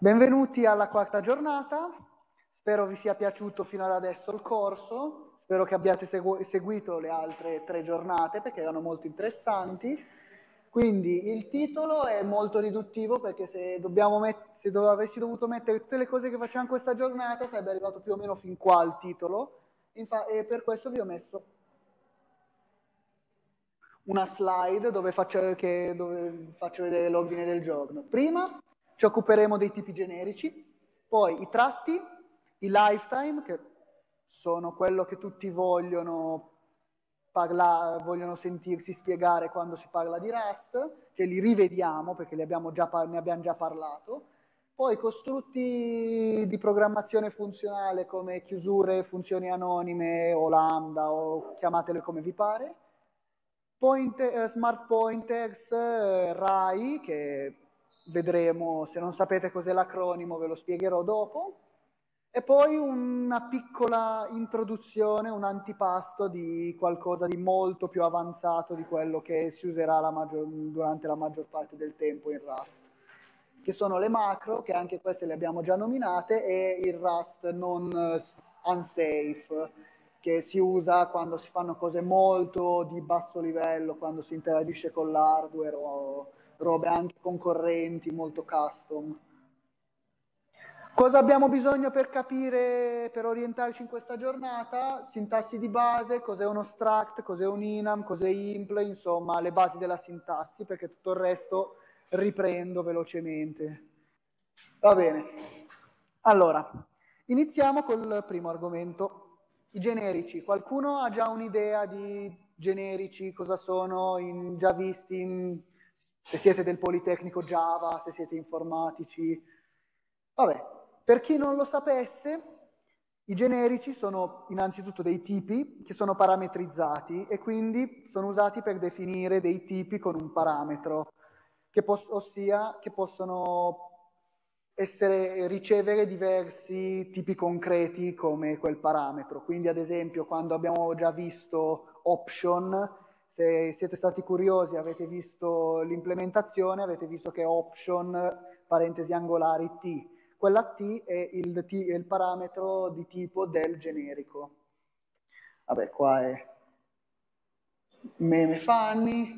Benvenuti alla quarta giornata, spero vi sia piaciuto fino ad adesso il corso, spero che abbiate seguito le altre 3 giornate perché erano molto interessanti. Quindi il titolo è molto riduttivo perché se avessi dovuto mettere tutte le cose che facciamo questa giornata sarebbe arrivato più o meno fin qua il titolo, e per questo vi ho messo una slide dove faccio vedere l'ordine del giorno. Prima ci occuperemo dei tipi generici, poi i tratti, i lifetime, che sono quello che tutti vogliono sentirsi spiegare quando si parla di Rust, che li rivediamo perché ne abbiamo già parlato. Poi costrutti di programmazione funzionale come chiusure, funzioni anonime o lambda o chiamatele come vi pare. Smart pointers, RAI, che vedremo, se non sapete cos'è l'acronimo ve lo spiegherò dopo, e poi una piccola introduzione, un antipasto di qualcosa di molto più avanzato di quello che si userà durante la maggior parte del tempo in Rust, che sono le macro, che anche queste le abbiamo già nominate, e il Rust non unsafe, che si usa quando si fanno cose molto di basso livello, quando si interagisce con l'hardware o robe anche concorrenti, molto custom. Cosa abbiamo bisogno per capire, per orientarci in questa giornata? Sintassi di base, cos'è uno struct, cos'è un enum, cos'è impl, insomma le basi della sintassi, perché tutto il resto riprendo velocemente. Va bene. Allora, iniziamo col primo argomento. I generici. Qualcuno ha già un'idea di generici, cosa sono, già visti, se siete del Politecnico Java, se siete informatici? Vabbè, per chi non lo sapesse, i generici sono innanzitutto dei tipi che sono parametrizzati e quindi sono usati per definire dei tipi con un parametro, ossia che possono ricevere diversi tipi concreti come quel parametro. Quindi ad esempio quando abbiamo già visto option, se siete stati curiosi, avete visto l'implementazione, avete visto che option, parentesi angolari t, quella t è il parametro di tipo del generico. Vabbè, qua è meme funny.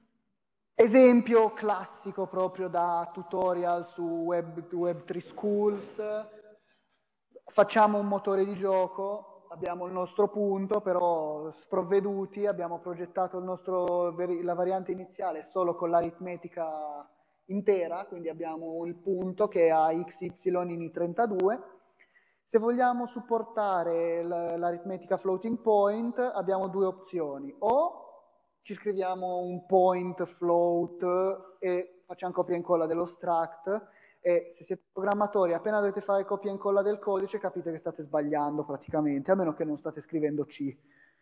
Esempio classico proprio da tutorial su Web3 Schools. Facciamo un motore di gioco, abbiamo il nostro punto, però sprovveduti, abbiamo progettato la variante iniziale solo con l'aritmetica intera, quindi abbiamo il punto che ha xy in i32. Se vogliamo supportare l'aritmetica floating point abbiamo due opzioni: o ci scriviamo un point float e facciamo copia e incolla dello struct, e se siete programmatori appena dovete fare copia e incolla del codice capite che state sbagliando praticamente, a meno che non state scrivendo C.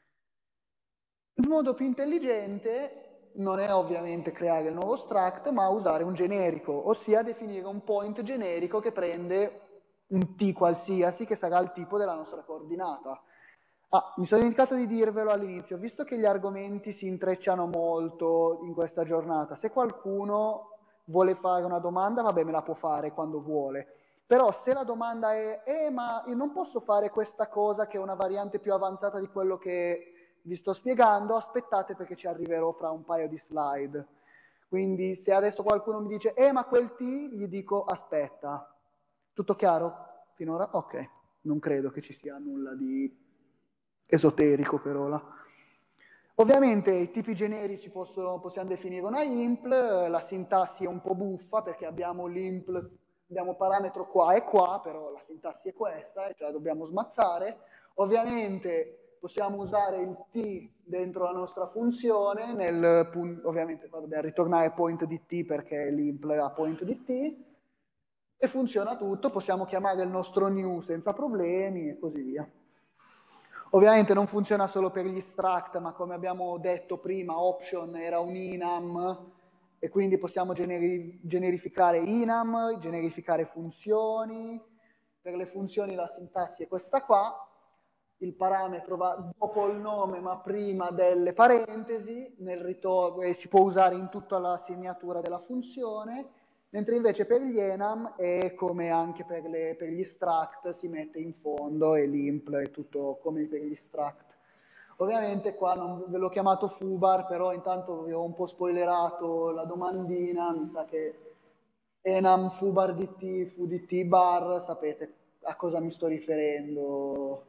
Il modo più intelligente non è ovviamente creare il nuovo struct, ma usare un generico, ossia definire un point generico che prende un t qualsiasi che sarà il tipo della nostra coordinata. Ah, mi sono dimenticato di dirvelo all'inizio, visto che gli argomenti si intrecciano molto in questa giornata, se qualcuno vuole fare una domanda, vabbè, me la può fare quando vuole. Però se la domanda è ma io non posso fare questa cosa che è una variante più avanzata di quello che vi sto spiegando, aspettate perché ci arriverò fra un paio di slide. Quindi se adesso qualcuno mi dice ma quel T, gli dico aspetta. Tutto chiaro finora? Ok, non credo che ci sia nulla di esoterico per ora. Ovviamente i tipi generici possiamo definire una impl, la sintassi è un po' buffa perché abbiamo l'impl, abbiamo parametro qua e qua, però la sintassi è questa e ce la dobbiamo smazzare. Ovviamente possiamo usare il t dentro la nostra funzione, ovviamente qua dobbiamo ritornare point di t perché l'impl ha point di t, e funziona tutto, possiamo chiamare il nostro new senza problemi e così via. Ovviamente non funziona solo per gli struct, ma come abbiamo detto prima, option era un enum e quindi possiamo generificare enum, generificare funzioni. Per le funzioni la sintassi è questa qua, il parametro va dopo il nome ma prima delle parentesi, nel ritorno, e si può usare in tutta la segnatura della funzione. Mentre invece per gli enum e come anche per gli struct si mette in fondo e l'imp è tutto come per gli struct. Ovviamente qua non ve l'ho chiamato foobar, però intanto vi ho un po' spoilerato la domandina, mi sa che enum foobar dt foodt bar, sapete a cosa mi sto riferendo,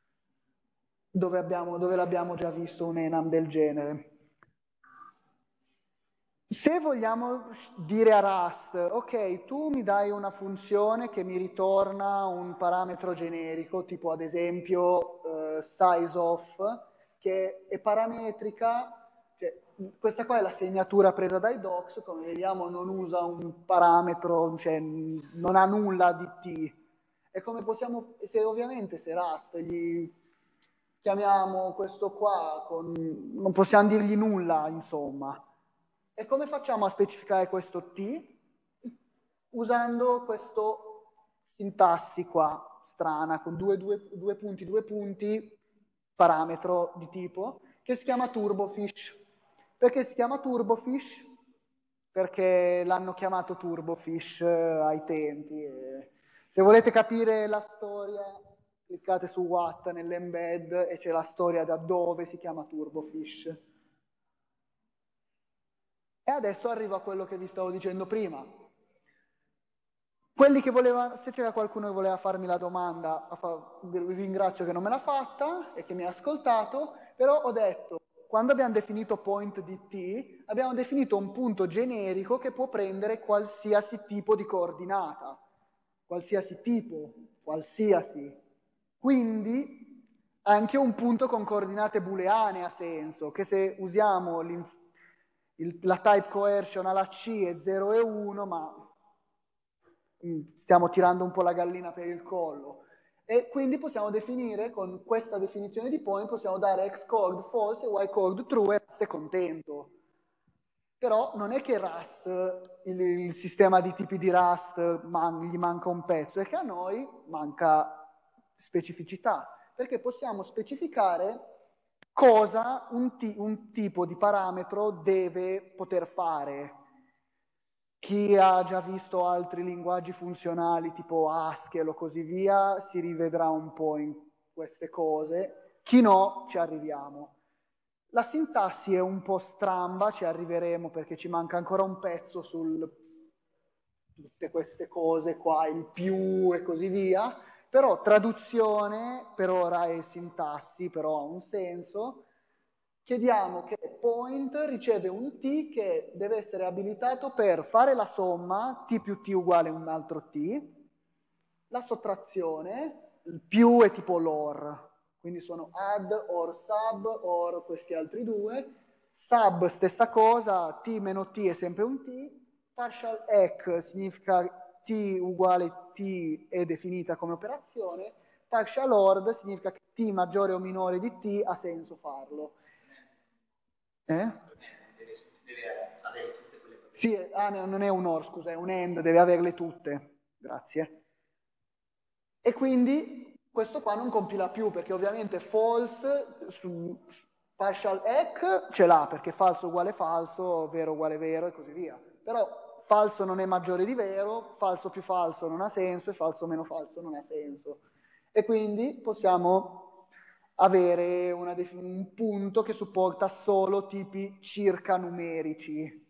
dove l'abbiamo già visto un enum del genere. Se vogliamo dire a Rust, ok, tu mi dai una funzione che mi ritorna un parametro generico, tipo ad esempio sizeOf, che è parametrica, cioè, questa qua è la segnatura presa dai docs, come vediamo non usa un parametro, cioè non ha nulla di t. E come possiamo, ovviamente se Rust gli chiamiamo questo qua, non possiamo dirgli nulla, insomma. E come facciamo a specificare questo t? Usando questo sintassi qua, strana, con due punti, parametro di tipo, che si chiama turbofish. Perché si chiama turbofish? Perché l'hanno chiamato turbofish ai tempi. E se volete capire la storia, cliccate su Watt nell'embed e c'è la storia da dove si chiama turbofish. E adesso arrivo a quello che vi stavo dicendo prima. Quelli che volevano, se c'era qualcuno che voleva farmi la domanda, vi ringrazio che non me l'ha fatta e che mi ha ascoltato, però ho detto, quando abbiamo definito point di t, abbiamo definito un punto generico che può prendere qualsiasi tipo di coordinata, qualsiasi tipo, qualsiasi. Quindi anche un punto con coordinate booleane ha senso, che se usiamo la type coercion alla C è 0 e 1, ma stiamo tirando un po' la gallina per il collo. E quindi possiamo definire, con questa definizione di point, possiamo dare x coord false e y coord true e Rust è contento. Però non è che Rust, il sistema di tipi di Rust, gli manca un pezzo, è che a noi manca specificità, perché possiamo specificare cosa un tipo di parametro deve poter fare. Chi ha già visto altri linguaggi funzionali tipo Haskell o così via si rivedrà un po' in queste cose, chi no ci arriviamo. La sintassi è un po' stramba, ci arriveremo perché ci manca ancora un pezzo su tutte queste cose qua, il più e così via, però traduzione per ora è sintassi, però ha un senso. Chiediamo che point riceve un t che deve essere abilitato per fare la somma, t più t uguale un altro t, la sottrazione, il più è tipo l'or, quindi sono add, or sub, or questi altri due, sub stessa cosa, t meno t è sempre un t, partial ec significa t uguale t è definita come operazione, partial ord significa che t maggiore o minore di t ha senso farlo. Deve avere tutte quelle cose. Sì, non è un or, scusa, è un end, deve averle tutte. Grazie. E quindi questo qua non compila più, perché ovviamente false su partial ec ce l'ha, perché falso uguale falso, vero uguale vero e così via. Però falso non è maggiore di vero, falso più falso non ha senso e falso meno falso non ha senso. E quindi possiamo avere un punto che supporta solo tipi circa numerici,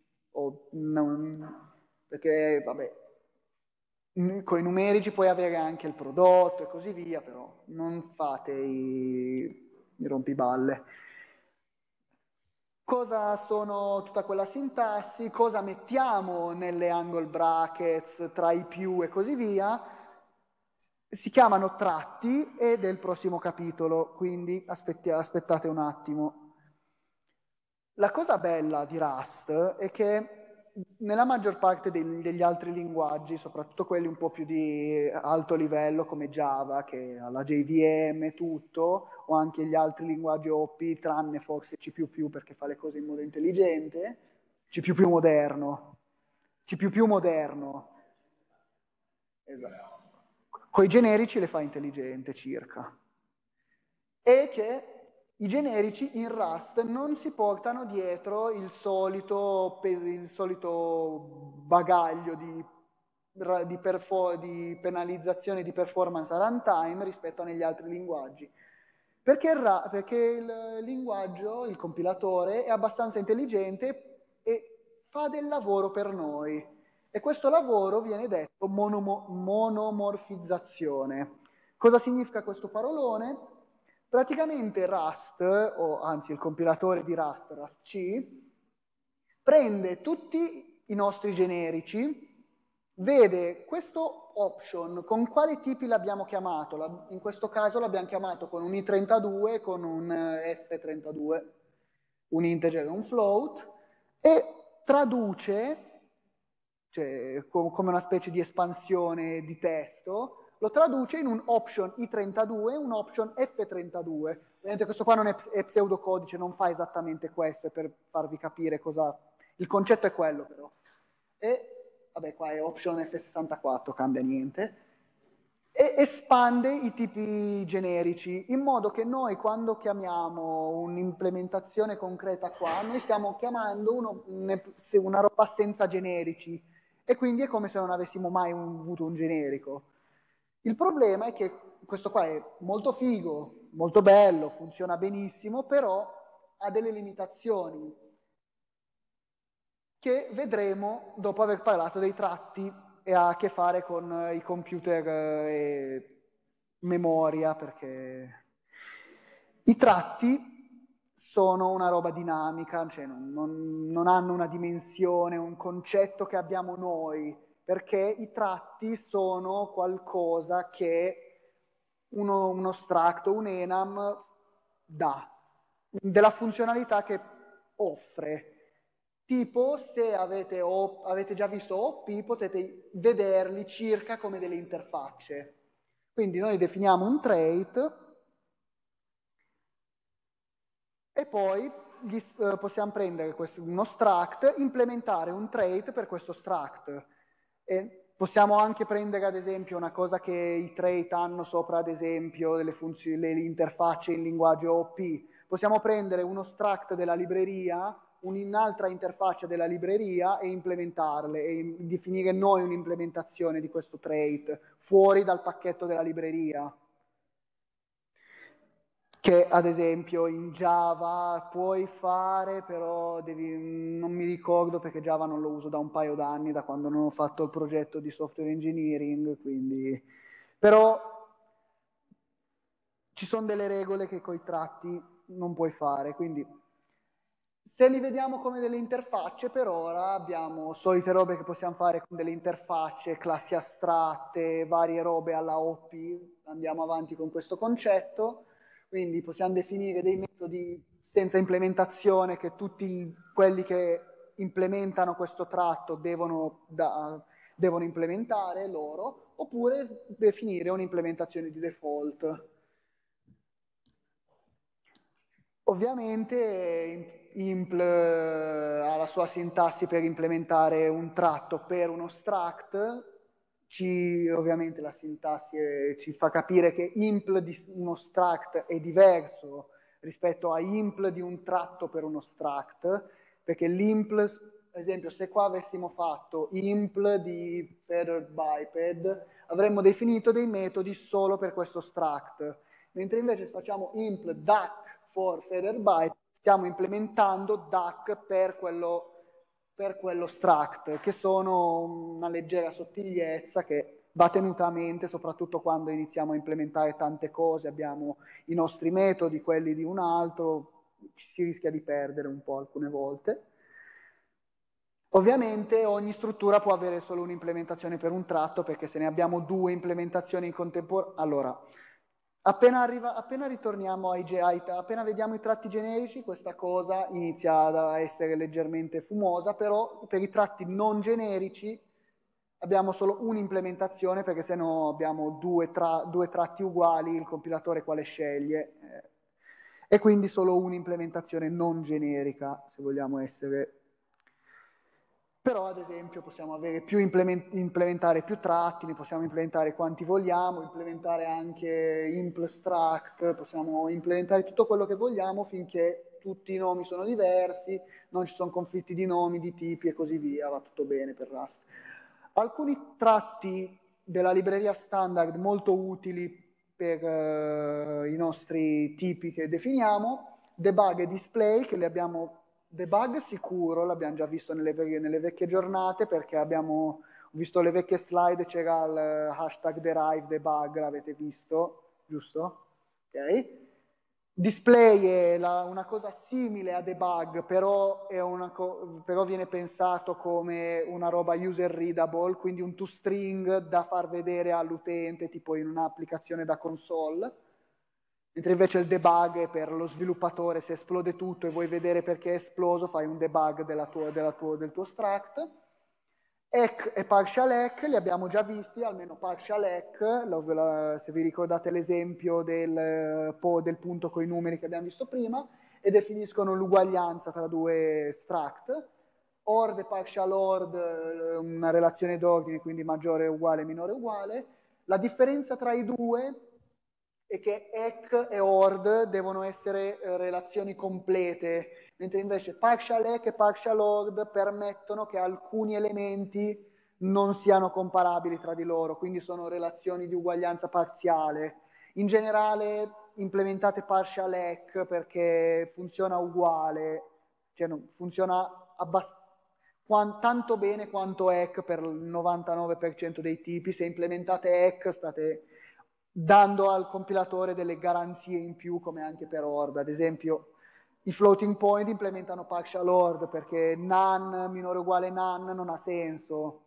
perché vabbè, con i numerici puoi avere anche il prodotto e così via, però non fate i rompiballe. Cosa sono tutta quella sintassi, cosa mettiamo nelle angle brackets tra i più e così via, si chiamano tratti ed è del prossimo capitolo, quindi aspettate un attimo. La cosa bella di Rust è che nella maggior parte degli altri linguaggi, soprattutto quelli un po' più di alto livello come Java, che ha la JVM e tutto, o anche gli altri linguaggi OP, tranne forse C++ perché fa le cose in modo intelligente, C++ moderno. C++ moderno. Esatto. Coi generici le fa intelligente circa. E che I generici in Rust non si portano dietro il solito bagaglio di penalizzazione di performance a runtime rispetto agli altri linguaggi. Perché il linguaggio, il compilatore, è abbastanza intelligente e fa del lavoro per noi. E questo lavoro viene detto monomorfizzazione. Cosa significa questo parolone? Praticamente Rust, o anzi il compilatore di Rust, Rust-C, prende tutti i nostri generici, vede questo option, con quali tipi l'abbiamo chiamato? In questo caso l'abbiamo chiamato con un i32 e con un f32, un integer e un float, e traduce, cioè come una specie di espansione di testo, lo traduce in un option i32 e un option f32. Ovviamente questo qua non è pseudocodice, non fa esattamente questo, è per farvi capire cosa... Il concetto è quello però. E, vabbè, qua è option f64, cambia niente. E espande i tipi generici, in modo che noi quando chiamiamo un'implementazione concreta qua, noi stiamo chiamando una roba senza generici, e quindi è come se non avessimo mai avuto un generico. Il problema è che questo qua è molto figo, molto bello, funziona benissimo, però ha delle limitazioni che vedremo dopo aver parlato dei tratti e ha a che fare con i computer e memoria, perché i tratti sono una roba dinamica, cioè non hanno una dimensione, un concetto che abbiamo noi, perché i tratti sono qualcosa che uno struct, un enum dà, della funzionalità che offre. Tipo, se avete già visto OP, potete vederli circa come delle interfacce. Quindi noi definiamo un trait e poi possiamo prendere uno struct, implementare un trait per questo struct. E possiamo anche prendere, ad esempio, una cosa che i trait hanno sopra, ad esempio, le interfacce in linguaggio OP. Possiamo prendere uno struct della libreria, un'altra interfaccia della libreria e implementarle e definire noi un'implementazione di questo trait fuori dal pacchetto della libreria. Che ad esempio in Java puoi fare, però non mi ricordo perché Java non lo uso da un paio d'anni, da quando non ho fatto il progetto di software engineering, quindi... Però ci sono delle regole che coi tratti non puoi fare, quindi se li vediamo come delle interfacce, per ora abbiamo solite robe che possiamo fare con delle interfacce, classi astratte, varie robe alla OP, andiamo avanti con questo concetto, quindi possiamo definire dei metodi senza implementazione che tutti quelli che implementano questo tratto devono implementare loro, oppure definire un'implementazione di default. Ovviamente impl ha la sua sintassi per implementare un tratto per uno struct, ovviamente la sintassi ci fa capire che impl di uno struct è diverso rispetto a impl di un tratto per uno struct, perché l'impl, ad esempio, se qua avessimo fatto impl di feathered biped, avremmo definito dei metodi solo per questo struct, mentre invece se facciamo impl duck for feather byte, stiamo implementando duck per quello struct, che sono una leggera sottigliezza che va tenuta a mente, soprattutto quando iniziamo a implementare tante cose, abbiamo i nostri metodi, quelli di un altro, ci si rischia di perdere un po' alcune volte. Ovviamente ogni struttura può avere solo un'implementazione per un tratto, perché se ne abbiamo due implementazioni in contemporanea... Allora, appena ritorniamo appena vediamo i tratti generici, questa cosa inizia a essere leggermente fumosa, però per i tratti non generici abbiamo solo un'implementazione, perché se no abbiamo due tratti uguali, il compilatore quale sceglie, e quindi solo un'implementazione non generica, se vogliamo essere Però ad esempio possiamo avere implementare più tratti, ne possiamo implementare quanti vogliamo, implementare anche impl struct, possiamo implementare tutto quello che vogliamo finché tutti i nomi sono diversi, non ci sono conflitti di nomi, di tipi e così via, va tutto bene per Rust. Alcuni tratti della libreria standard molto utili per i nostri tipi che definiamo, debug e display, che li abbiamo debug sicuro, l'abbiamo già visto nelle vecchie giornate perché ho visto le vecchie slide, c'era il hashtag derive debug, l'avete visto, giusto? Ok. Display è una cosa simile a debug, però, però viene pensato come una roba user readable, quindi un toString da far vedere all'utente, tipo in un'applicazione da console. Mentre invece il debug è per lo sviluppatore, se esplode tutto e vuoi vedere perché è esploso, fai un debug del tuo struct. Hack e partial hack li abbiamo già visti, almeno partial hack, se vi ricordate l'esempio del punto con i numeri che abbiamo visto prima, e definiscono l'uguaglianza tra due struct. OR e partial OR, una relazione d'ordine, quindi maggiore uguale, minore uguale. La differenza tra i due è che EC e ORD devono essere relazioni complete, mentre invece partial EC e partial ORD permettono che alcuni elementi non siano comparabili tra di loro, quindi sono relazioni di uguaglianza parziale. In generale implementate partial EC perché funziona uguale, cioè funziona tanto bene quanto EC per il 99% dei tipi. Se implementate EC state dando al compilatore delle garanzie in più, come anche per ORD. Ad esempio, i floating point implementano partial ORD perché none minore o uguale none non ha senso.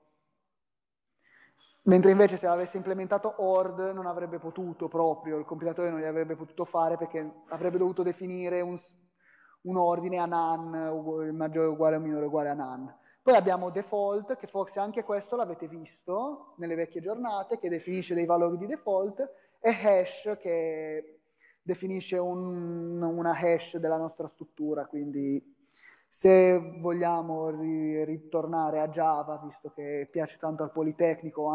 Mentre invece se avesse implementato ORD non avrebbe potuto proprio, il compilatore non gli avrebbe potuto fare perché avrebbe dovuto definire un ordine a none, maggiore o uguale o minore o uguale a none. Poi abbiamo default, che forse anche questo l'avete visto nelle vecchie giornate, che definisce dei valori di default, e hash, che definisce una hash della nostra struttura, quindi se vogliamo ritornare a Java, visto che piace tanto al Politecnico,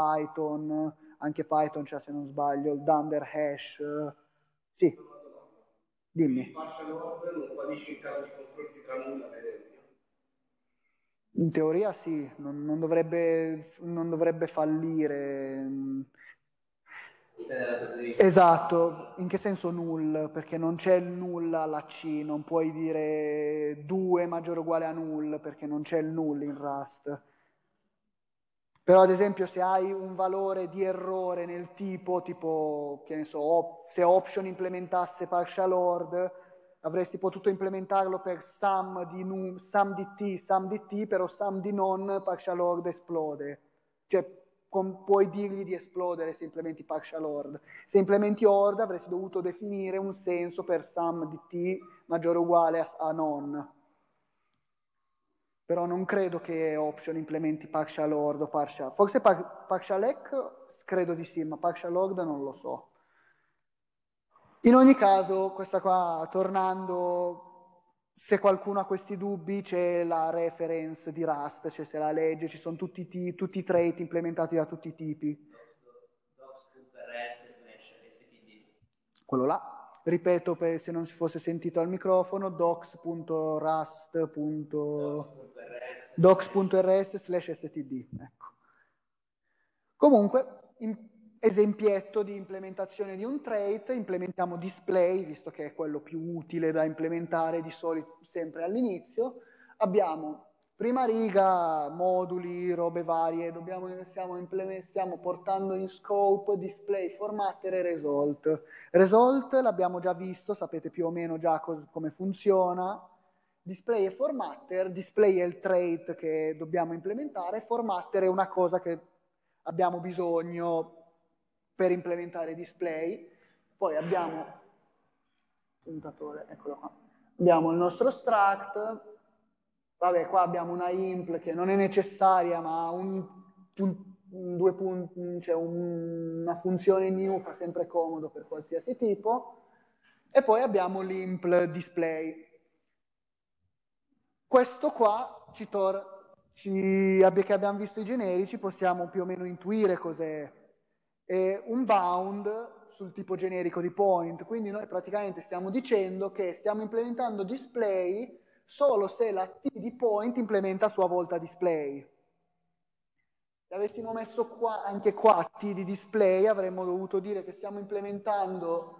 anche Python c'è se non sbaglio, il dunder hash. Sì, dimmi. Partial order lo qualifica in caso di confronti tra nulla, per esempio. In teoria sì, non dovrebbe fallire. Esatto, in che senso null? Perché non c'è il null alla C, non puoi dire 2 maggiore o uguale a null perché non c'è il null in Rust. Però ad esempio se hai un valore di errore nel tipo, che ne so, se option implementasse partial ORD, avresti potuto implementarlo per sum di t, però sum di non partial ORD esplode. Cioè puoi dirgli di esplodere se implementi partial ORD. Se implementi ORD avresti dovuto definire un senso per sum di t maggiore o uguale a non. Però non credo che option implementi partial ORD o partial. Forse partial hack credo di sì, ma partial ORD non lo so. In ogni caso, questa qua, tornando, se qualcuno ha questi dubbi, c'è la reference di Rust, cioè se la legge, ci sono tutti i trait implementati da tutti i tipi. docs.rs/std. Quello là. Ripeto, se non si fosse sentito al microfono, docs.rs/std. Ecco. Comunque, esempietto di implementazione di un trait, implementiamo display, visto che è quello più utile da implementare di solito sempre all'inizio. Abbiamo prima riga, moduli, robe varie, stiamo portando in scope display, formatter e result. Result l'abbiamo già visto, sapete più o meno già come funziona. Display e formatter, display è il trait che dobbiamo implementare, formatter è una cosa che abbiamo bisogno per implementare display. Poi abbiamo puntatore, eccolo qua. Abbiamo il nostro struct, vabbè, qua abbiamo una impl che non è necessaria, ma cioè una funzione new fa sempre comodo per qualsiasi tipo. E poi abbiamo l'impl display. Questo qua ci che abbiamo visto i generici, possiamo più o meno intuire cos'è. È un bound sul tipo generico di point, quindi noi praticamente stiamo dicendo che stiamo implementando display solo se la T di point implementa a sua volta display. Se avessimo messo qua, anche qua T di display, avremmo dovuto dire che stiamo implementando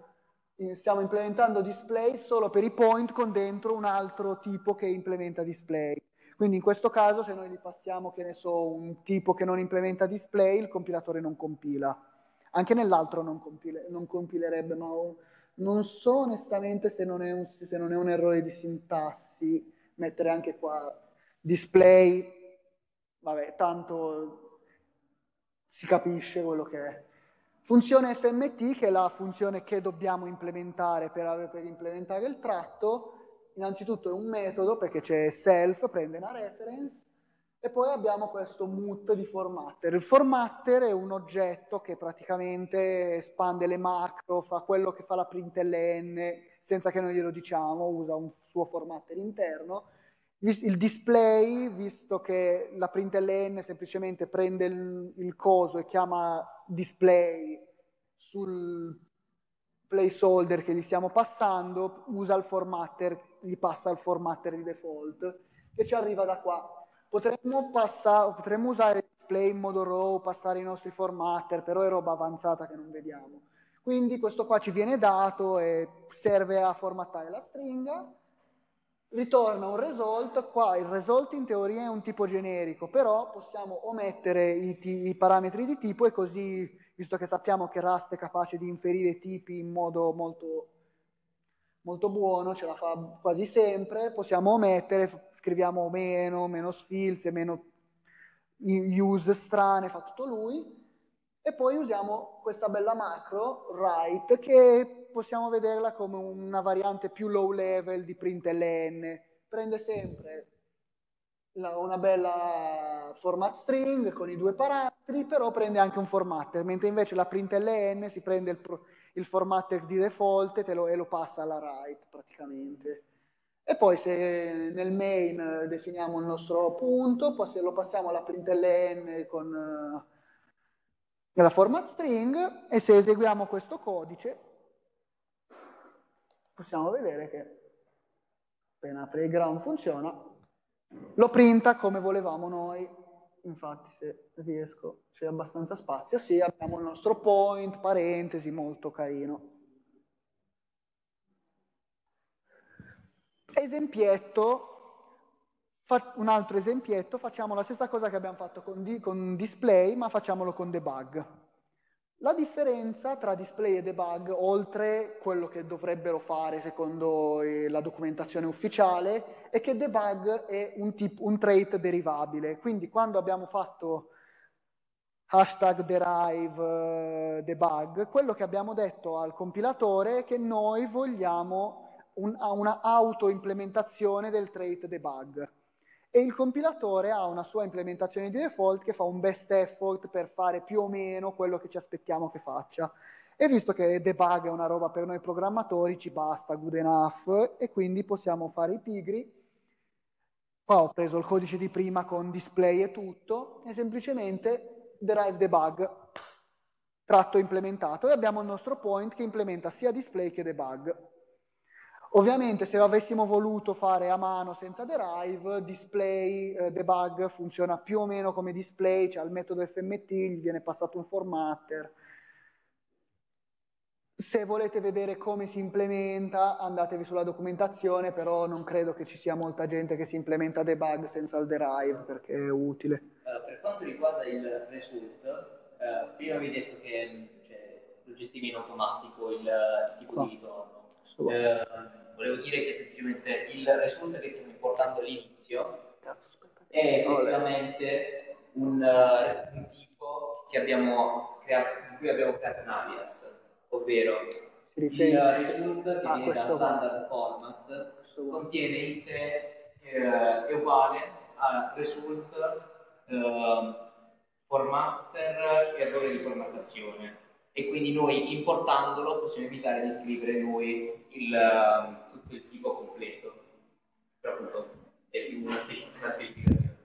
display solo per i point con dentro un altro tipo che implementa display. Quindi in questo caso se noi gli passiamo, che ne so, un tipo che non implementa display, il compilatore non compila. Anche nell'altro non compilerebbe, ma non so onestamente se non è un errore di sintassi mettere anche qua display, vabbè, tanto si capisce quello che è. Funzione FMT, che è la funzione che dobbiamo implementare per implementare il tratto, innanzitutto è un metodo perché c'è self, prende una reference, e poi abbiamo questo mut di formatter. Il formatter è un oggetto che praticamente espande le macro, fa quello che fa la println senza che noi glielo diciamo, usa un suo formatter interno. Il display, visto che la println semplicemente prende il coso e chiama display sul placeholder che gli stiamo passando, usa il formatter, gli passa il formatter di default, che ci arriva da qua. Potremmo usare il display in modo raw, passare i nostri formatter, però è roba avanzata che non vediamo. Quindi questo qua ci viene dato e serve a formattare la stringa, ritorna un result. Qua il result in teoria è un tipo generico, però possiamo omettere i parametri di tipo e così, visto che sappiamo che Rust è capace di inferire tipi in modo molto, molto buono, ce la fa quasi sempre, possiamo omettere, scriviamo meno sfilze, meno use strane, fa tutto lui, e poi usiamo questa bella macro, write, che possiamo vederla come una variante più low level di println. Prende sempre una bella format string con i due parametri, però prende anche un formatter, mentre invece la println si prende il formatter di default e lo passa alla write praticamente. E poi se nel main definiamo il nostro punto, poi se lo passiamo alla println con la format string, e se eseguiamo questo codice possiamo vedere che appena playground funziona, lo printa come volevamo noi. Infatti se riesco, c'è abbastanza spazio, sì, abbiamo il nostro point, parentesi, molto carino. Esempietto, un altro esempietto, facciamo la stessa cosa che abbiamo fatto con display, ma facciamolo con debug. La differenza tra display e debug, oltre quello che dovrebbero fare secondo la documentazione ufficiale, è che debug è un trait derivabile. Quindi quando abbiamo fatto #derive debug, quello che abbiamo detto al compilatore è che noi vogliamo una auto-implementazione del trait debug. E il compilatore ha una sua implementazione di default che fa un best effort per fare più o meno quello che ci aspettiamo che faccia. E visto che debug è una roba per noi programmatori, ci basta, good enough, e quindi possiamo fare i pigri. Qua ho preso il codice di prima con display e tutto, e semplicemente derive debug, tratto implementato, e abbiamo il nostro point che implementa sia display che debug. Ovviamente se avessimo voluto fare a mano senza derive, display debug funziona più o meno come display, c'è il metodo fmt, gli viene passato un formatter. Se volete vedere come si implementa, andatevi sulla documentazione, però non credo che ci sia molta gente che si implementa debug senza il derive, perché è utile. Per quanto riguarda il result, prima vi ho detto che lo gestivi in automatico il tipo di ritorno. Volevo dire che semplicemente il result che stiamo importando all'inizio è effettivamente un tipo che abbiamo creato, di cui abbiamo creato un alias, ovvero il result che viene da standard format contiene in sé, è uguale a result formatter errore di formattazione, e quindi noi importandolo possiamo evitare di scrivere noi tutto il tipo completo, però appunto è più una specificazione.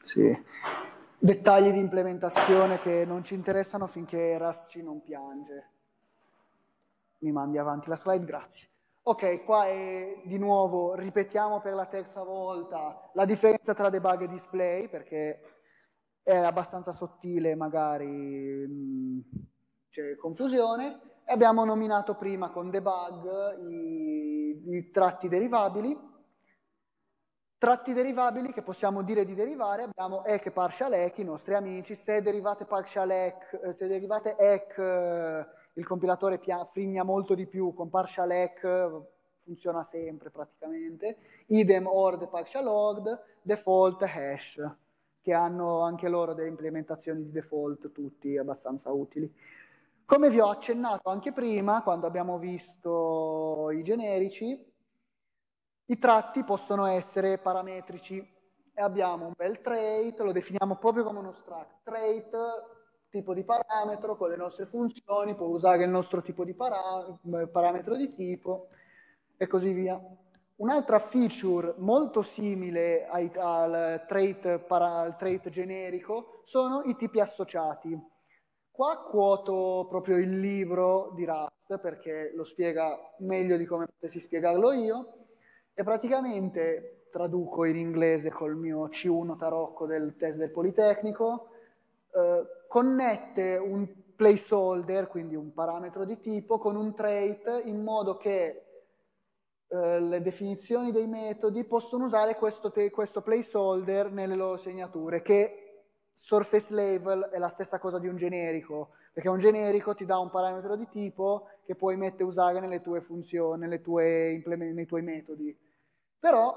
Sì. Dettagli di implementazione che non ci interessano finché Rust non piange. Mi mandi avanti la slide, grazie. Ok, qua è di nuovo, ripetiamo per la terza volta, la differenza tra debug e display, perché è abbastanza sottile, magari c'è confusione. E abbiamo nominato prima con debug i tratti derivabili. Tratti derivabili che possiamo dire di derivare, abbiamo EC e partial EC, i nostri amici. Se derivate partial EC, se derivate EC, il compilatore frigna molto di più, con partial EC funziona sempre praticamente. Idem OR partial ORD, default hash, che hanno anche loro delle implementazioni di default, tutti abbastanza utili. Come vi ho accennato anche prima, quando abbiamo visto i generici, i tratti possono essere parametrici e abbiamo un bel trait, lo definiamo proprio come uno struct. Trait, tipo di parametro con le nostre funzioni, può usare il nostro tipo di parametro di tipo e così via. Un'altra feature molto simile al trait generico sono i tipi associati. Qua quoto proprio il libro di Rust perché lo spiega meglio di come potessi spiegarlo io. E praticamente traduco in inglese col mio C1 tarocco del test del Politecnico, connette un placeholder, quindi un parametro di tipo, con un trait in modo che le definizioni dei metodi possono usare questo placeholder nelle loro segnature, che surface level è la stessa cosa di un generico, perché un generico ti dà un parametro di tipo che puoi usare nelle tue funzioni, nei tuoi metodi. Però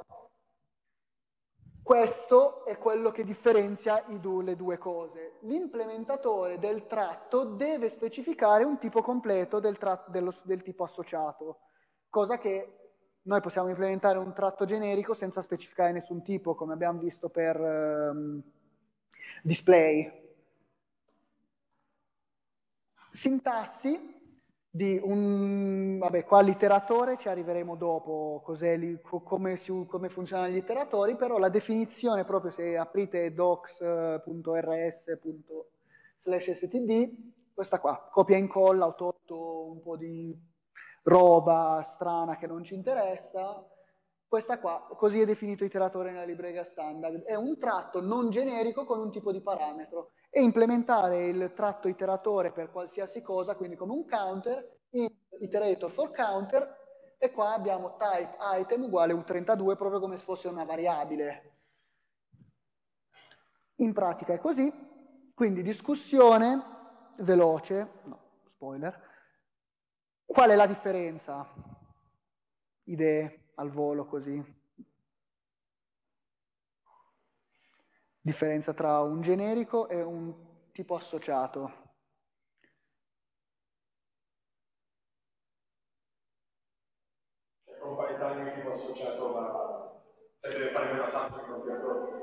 questo è quello che differenzia le due cose. L'implementatore del tratto deve specificare un tipo completo del tipo associato, cosa che noi possiamo implementare un tratto generico senza specificare nessun tipo, come abbiamo visto per display. Sintassi di vabbè, qua l'iteratore ci arriveremo dopo, come funzionano gli iteratori, però la definizione proprio se aprite docs.rs.std, questa qua, copia e incolla, ho tolto un po' di roba strana che non ci interessa, questa qua, così è definito iteratore nella libreria standard, è un tratto non generico con un tipo di parametro e implementare il tratto iteratore per qualsiasi cosa, quindi come un counter, iterator for counter, e qua abbiamo type item uguale U32 proprio come se fosse una variabile. In pratica è così, quindi discussione veloce, no, spoiler. Qual è la differenza? Idee al volo così. Differenza tra un generico e un tipo associato. Comparietà di tipo associato deve fare una sample di compilatore.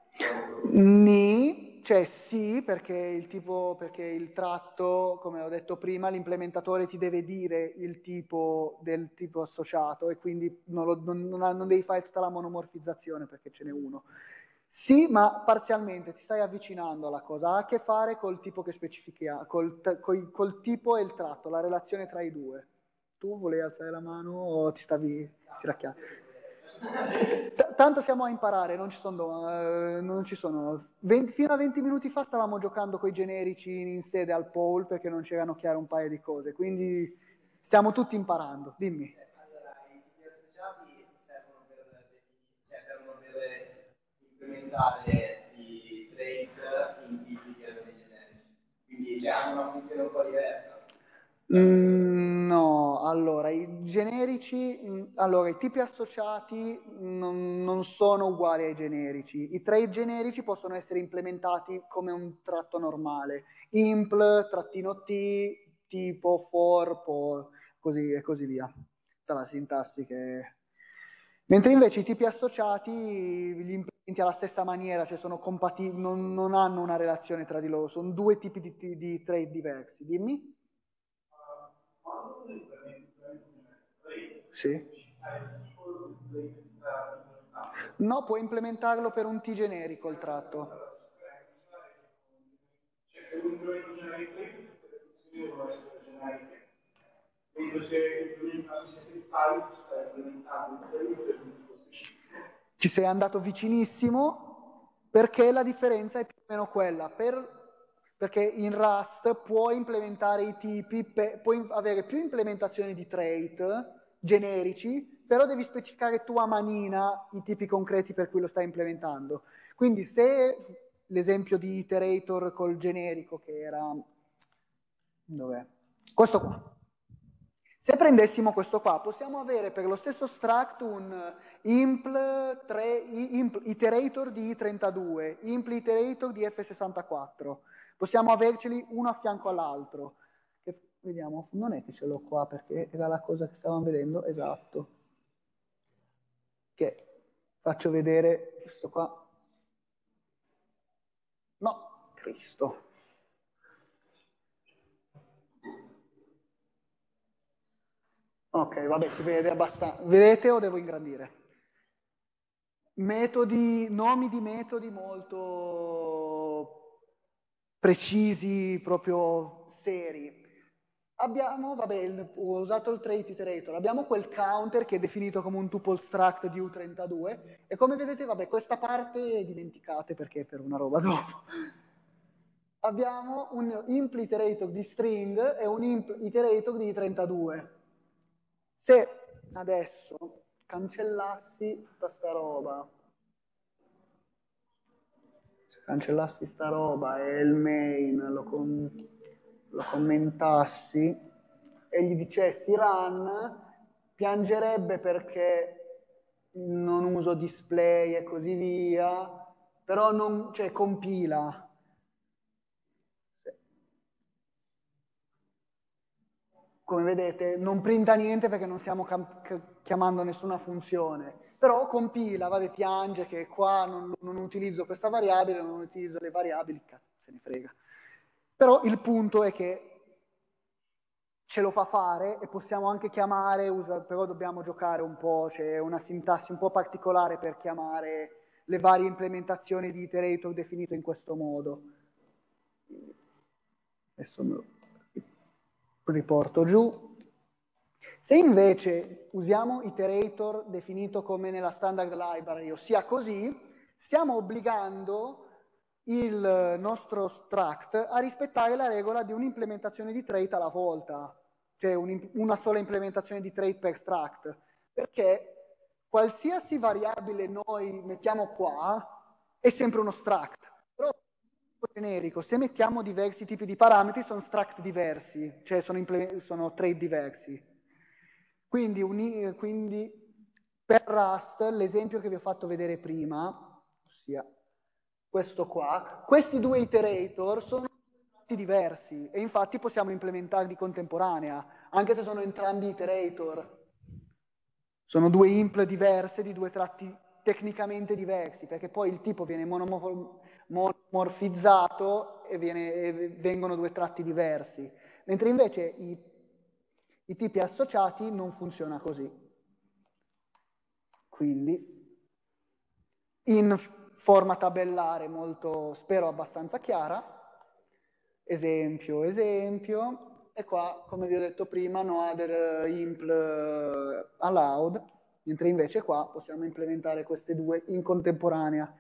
Cioè sì, perché il tratto, come ho detto prima, l'implementatore ti deve dire il tipo del tipo associato e quindi non devi fare tutta la monomorfizzazione perché ce n'è uno. Sì, ma parzialmente ti stai avvicinando alla cosa, ha a che fare col tipo che specifichiamo, col tipo e il tratto, la relazione tra i due. Tu volevi alzare la mano o ti stavi stiracchiando? Tanto siamo a imparare, non ci sono. Fino a 20 minuti fa stavamo giocando con i generici in sede al poll perché non c'erano chiare un paio di cose, quindi stiamo tutti imparando. Dimmi. Allora, i tipi associati servono per implementare i trait in tipi che erano generici. Quindi hanno una funzione un po' diversa. No, allora, i tipi associati non sono uguali ai generici. I trait generici possono essere implementati come un tratto normale. Impl, trattino T, tipo, for, così e così via. Tutta la sintassi che... Mentre invece i tipi associati li implementi alla stessa maniera, cioè sono compatibili, non hanno una relazione tra di loro, sono due tipi di trait diversi. Dimmi? Sì. No, puoi implementarlo per un T generico il tratto. Cioè, se un implemento generico, le funzioni devono essere generiche. Mentre se in una società di type stai implementando un implemento per un tipo specifico. Ci sei andato vicinissimo perché la differenza è più o meno quella. Perché in Rust puoi implementare i tipi, puoi avere più implementazioni di trait generici, però devi specificare tu a manina i tipi concreti per cui lo stai implementando. Quindi se l'esempio di iterator col generico che era... Dov'è? Questo qua. Se prendessimo questo qua, possiamo avere per lo stesso struct un impl iterator di i32, impl iterator di f64. Possiamo averceli uno a fianco all'altro. Vediamo, non è che ce l'ho qua perché era la cosa che stavamo vedendo, esatto. Che faccio vedere questo qua. No, Cristo. Ok, vabbè, si vede abbastanza. Vedete o devo ingrandire? Nomi di metodi molto precisi, proprio seri. Abbiamo, vabbè, ho usato il trait iterator, abbiamo quel counter che è definito come un tuple struct di U32 e come vedete, vabbè, questa parte dimenticate perché è per una roba dopo. Abbiamo un impl iterator di string e un impl iterator di 32. Se adesso cancellassi tutta sta roba, cancellassi sta roba e il main lo commentassi e gli dicessi run, piangerebbe perché non uso display e così via, però non, cioè, compila. Come vedete non printa niente perché non stiamo chiamando nessuna funzione, però compila, vabbè, piange che qua non utilizzo questa variabile, non utilizzo le variabili, cazzo se ne frega. Però il punto è che ce lo fa fare e possiamo anche chiamare, però dobbiamo giocare un po', c'è una sintassi un po' particolare per chiamare le varie implementazioni di iterator definito in questo modo. Adesso me lo riporto giù. Se invece usiamo iterator definito come nella standard library, ossia così, stiamo obbligando il nostro struct a rispettare la regola di un'implementazione di trait alla volta, cioè una sola implementazione di trait per struct, perché qualsiasi variabile noi mettiamo qua è sempre uno struct, però generico, se mettiamo diversi tipi di parametri sono struct diversi, cioè sono trait diversi. Quindi per Rust l'esempio che vi ho fatto vedere prima, ossia questo qua, questi due iterator sono diversi e infatti possiamo implementarli contemporanea, anche se sono entrambi iterator. Sono due impl diverse di due tratti tecnicamente diversi, perché poi il tipo viene monomorfizzato e vengono due tratti diversi, mentre invece i tipi associati non funziona così. Quindi, in forma tabellare molto, spero abbastanza chiara, esempio, e qua, come vi ho detto prima, no other impl allowed, mentre invece qua possiamo implementare queste due in contemporanea.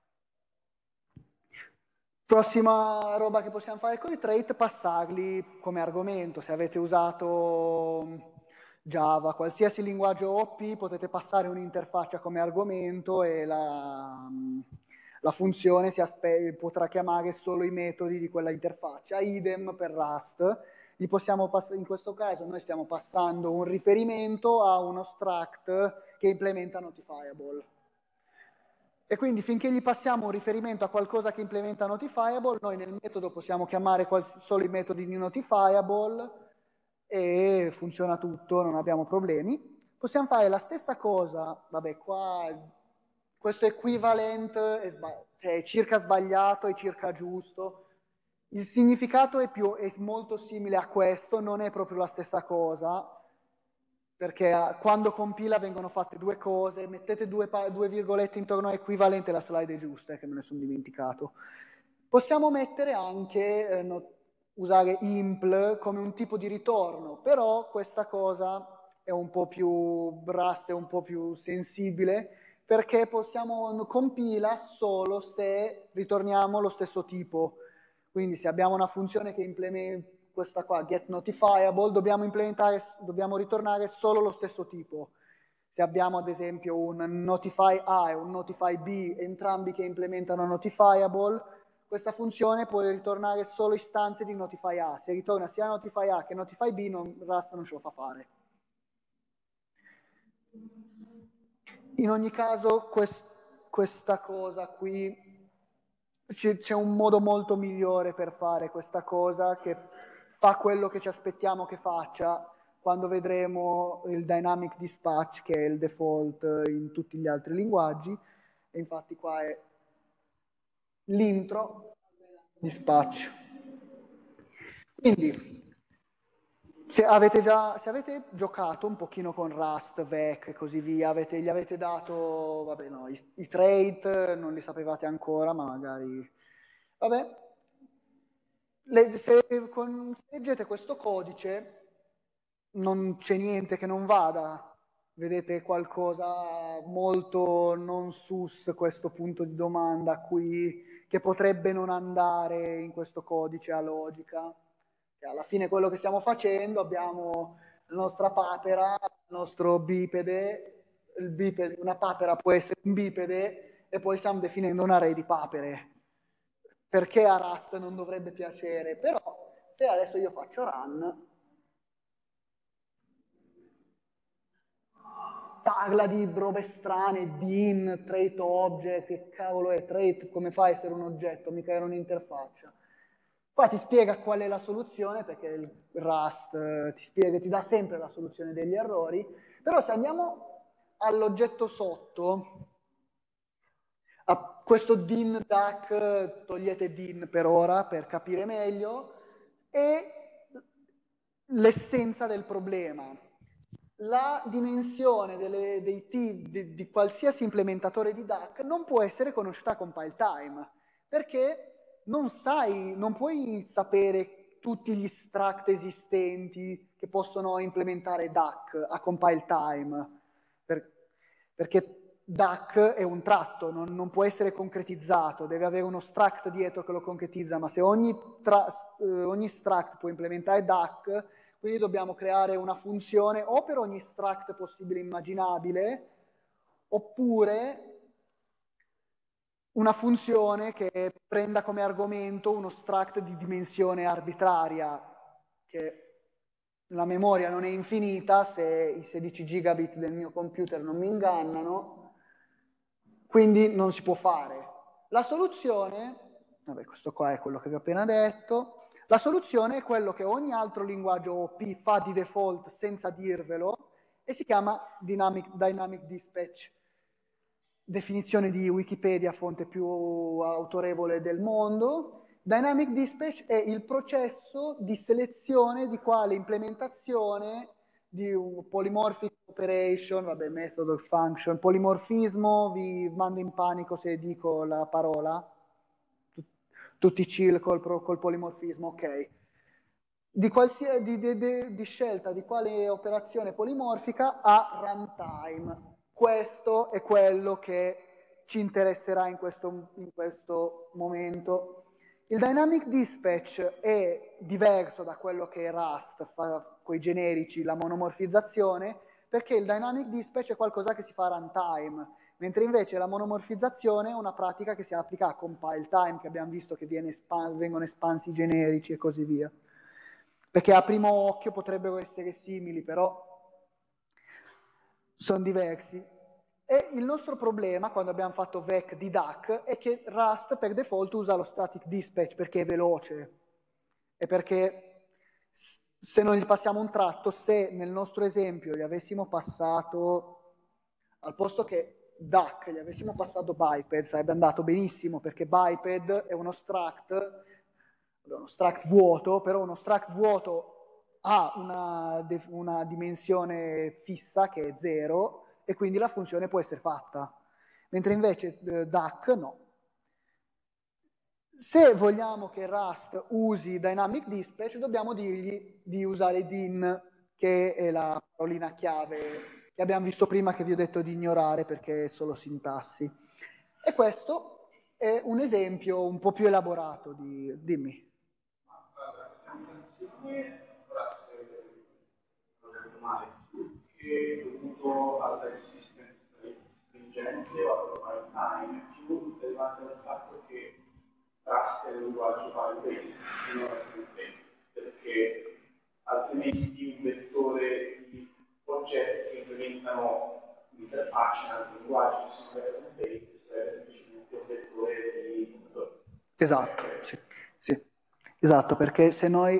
Prossima roba che possiamo fare con i trait, passarli come argomento. Se avete usato Java, qualsiasi linguaggio OP, potete passare un'interfaccia come argomento e la funzione potrà chiamare solo i metodi di quella interfaccia. Idem per Rust. In questo caso noi stiamo passando un riferimento a uno struct che implementa Notifiable. E quindi finché gli passiamo un riferimento a qualcosa che implementa Notifiable, noi nel metodo possiamo chiamare solo i metodi di Notifiable e funziona tutto, non abbiamo problemi. Possiamo fare la stessa cosa, vabbè qua questo equivalent è circa sbagliato e circa giusto. Il significato è molto simile a questo, non è proprio la stessa cosa. perché quando compila vengono fatte due cose, mettete due virgolette intorno a equivalente, la slide è giusta, che me ne sono dimenticato. Possiamo mettere anche, usare impl come un tipo di ritorno, però questa cosa è un po' più Rust, è un po' più sensibile, perché compila solo se ritorniamo lo stesso tipo. Quindi se abbiamo una funzione che implementa questa qua, getNotifiable, dobbiamo ritornare solo lo stesso tipo. Se abbiamo ad esempio un notify A e un notify B, entrambi che implementano notifiable, questa funzione può ritornare solo istanze di notify A. Se ritorna sia notify A che notify B, Rust non ce lo fa fare. In ogni caso, questa cosa qui, c'è un modo molto migliore per fare questa cosa, che fa quello che ci aspettiamo che faccia quando vedremo il dynamic dispatch, che è il default in tutti gli altri linguaggi. E infatti qua è l'intro dispatch. Quindi, se avete giocato un pochino con Rust, VEC e così via, gli avete dato, vabbè no, i trait non li sapevate ancora, ma magari, vabbè, se leggete questo codice non c'è niente che non vada, vedete qualcosa molto non sus questo punto di domanda qui, che potrebbe non andare in questo codice a logica. Alla fine quello che stiamo facendo, abbiamo la nostra papera, il nostro bipede, una papera può essere un bipede e poi stiamo definendo un array di papere. Perché a Rust non dovrebbe piacere? Però se adesso io faccio run, parla di robe strane, din, trait object, che cavolo è trait, come fa a essere un oggetto, mica era un'interfaccia. Poi ti spiega qual è la soluzione, perché il Rust ti dà sempre la soluzione degli errori, però se andiamo all'oggetto sotto, a questo din duck, togliete din per ora per capire meglio, è l'essenza del problema. La dimensione di qualsiasi implementatore di Duck non può essere conosciuta a compile time, perché non puoi sapere tutti gli struct esistenti che possono implementare Duck a compile time, perché Duck è un tratto, non può essere concretizzato, deve avere uno struct dietro che lo concretizza, ma se ogni struct può implementare Duck, quindi dobbiamo creare una funzione o per ogni struct possibile e immaginabile, oppure una funzione che prenda come argomento uno struct di dimensione arbitraria, che la memoria non è infinita, se i 16 gigabit del mio computer non mi ingannano, quindi non si può fare. La soluzione, vabbè, questo qua è quello che vi ho appena detto. La soluzione è quello che ogni altro linguaggio OP fa di default senza dirvelo e si chiama Dynamic Dispatch. Definizione di Wikipedia, fonte più autorevole del mondo. Dynamic Dispatch è il processo di selezione di quale implementazione di un polymorphic operation, vabbè, method of function, polimorfismo, vi mando in panico se dico la parola, tutti chill col polimorfismo, ok. Di scelta di quale operazione polimorfica a runtime. Questo è quello che ci interesserà in questo momento. Il Dynamic Dispatch è diverso da quello che Rust fa con i generici, la monomorfizzazione, perché il Dynamic Dispatch è qualcosa che si fa a runtime, mentre invece la monomorfizzazione è una pratica che si applica a compile time, che abbiamo visto che vengono espansi i generici e così via. Perché a primo occhio potrebbero essere simili, però sono diversi. E il nostro problema, quando abbiamo fatto VEC di Duck, è che Rust per default usa lo static dispatch perché è veloce. E perché se non gli passiamo un tratto, se nel nostro esempio gli avessimo passato, al posto che Duck, gli avessimo passato biped, sarebbe andato benissimo, perché biped è uno struct vuoto, però uno struct vuoto ha una dimensione fissa che è 0 e quindi la funzione può essere fatta, mentre invece Duck no. Se vogliamo che Rust usi Dynamic Dispatch, dobbiamo dirgli di usare din, che è la parolina chiave che abbiamo visto prima, che vi ho detto di ignorare perché è solo sintassi. E questo è un esempio un po' più elaborato di... Dimmi. Ma guarda, questa animazione, ora se lo capito male, è dovuto alla resistance stringente o alla runtime, più derivante dal fatto che Rust è un linguaggio file-based, non reference-based, perché altrimenti un vettore di oggetti che implementano un'interfaccia in altri linguaggi che sono reference-based sarebbe semplicemente un vettore di motore. Esatto, sì, esatto, perché se noi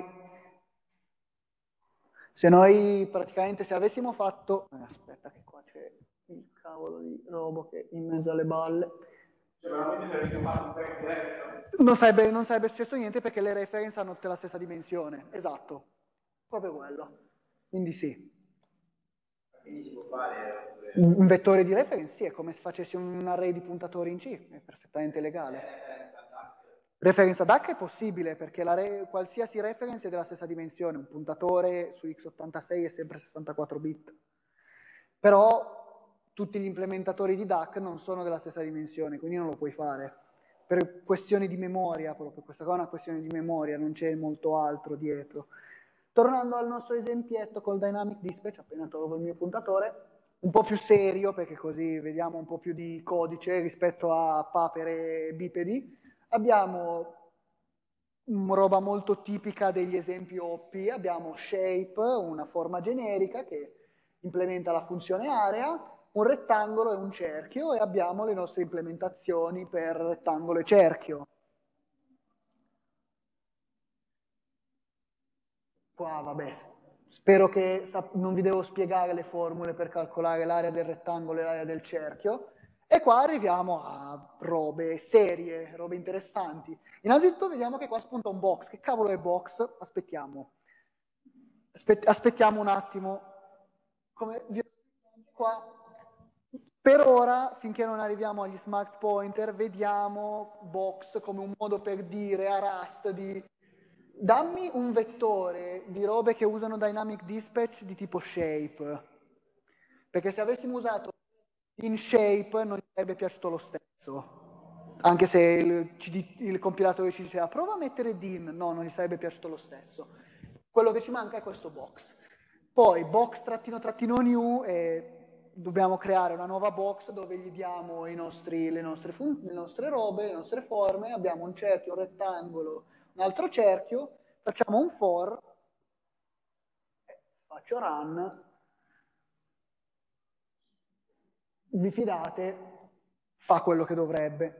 praticamente, se avessimo fatto... aspetta che qua c'è il cavolo di robo che è in mezzo alle balle. Cioè, veramente se avessimo fatto un track di reference. Non sarebbe successo niente perché le reference hanno tutte la stessa dimensione, esatto, proprio quello. Quindi sì. Quindi si può fare Un vettore di reference, sì, è come se facessi un array di puntatori in C, è perfettamente legale. Reference ad H è possibile perché qualsiasi reference è della stessa dimensione, un puntatore su x86 è sempre 64 bit. Però tutti gli implementatori di DAC non sono della stessa dimensione, quindi non lo puoi fare. Per questioni di memoria proprio, questa qua è una questione di memoria, non c'è molto altro dietro. Tornando al nostro esempietto col Dynamic Dispatch, appena trovo il mio puntatore, un po' più serio perché così vediamo un po' più di codice rispetto a papere bipedi, abbiamo roba molto tipica degli esempi OP, abbiamo shape, una forma generica che implementa la funzione area, un rettangolo e un cerchio e abbiamo le nostre implementazioni per rettangolo e cerchio. Qua vabbè, spero che non vi devo spiegare le formule per calcolare l'area del rettangolo e l'area del cerchio. E qua arriviamo a robe serie, robe interessanti. Innanzitutto vediamo che qua spunta un box. Che cavolo è box? Aspettiamo. Aspettiamo un attimo. Come vi ho detto qua, per ora, finché non arriviamo agli smart pointer, vediamo box come un modo per dire a Rust di dammi un vettore di robe che usano Dynamic Dispatch di tipo shape. Perché se avessimo usato in shape non gli sarebbe piaciuto lo stesso. Anche se il compilatore ci diceva prova a mettere din, no, non gli sarebbe piaciuto lo stesso. Quello che ci manca è questo box. Poi box --new e dobbiamo creare una nuova box dove gli diamo le nostre robe, le nostre forme, abbiamo un cerchio, un rettangolo, un altro cerchio, facciamo un for, faccio run, vi fidate, fa quello che dovrebbe.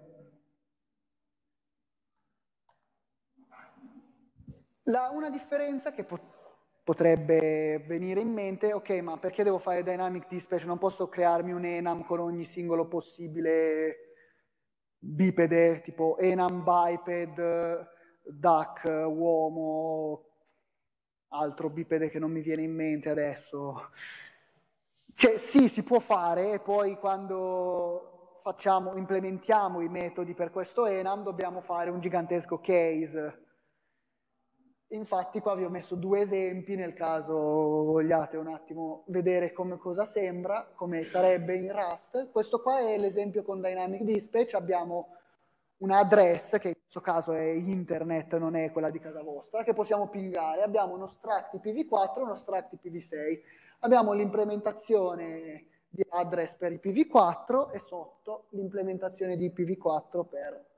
Una differenza che potrebbe venire in mente, ok, ma perché devo fare Dynamic Dispatch? Non posso crearmi un enum con ogni singolo possibile bipede, tipo enum, biped, duck, uomo, altro bipede che non mi viene in mente adesso. Cioè, sì, si può fare, e poi quando implementiamo i metodi per questo enum dobbiamo fare un gigantesco case. Infatti qua vi ho messo due esempi nel caso vogliate un attimo vedere cosa sembra, come sarebbe in Rust. Questo qua è l'esempio con Dynamic Dispatch, abbiamo una address, che in questo caso è internet, non è quella di casa vostra, che possiamo pingare. Abbiamo uno struct IPv4 e uno struct IPv6. Abbiamo l'implementazione di address per IPv4 e sotto l'implementazione di IPv4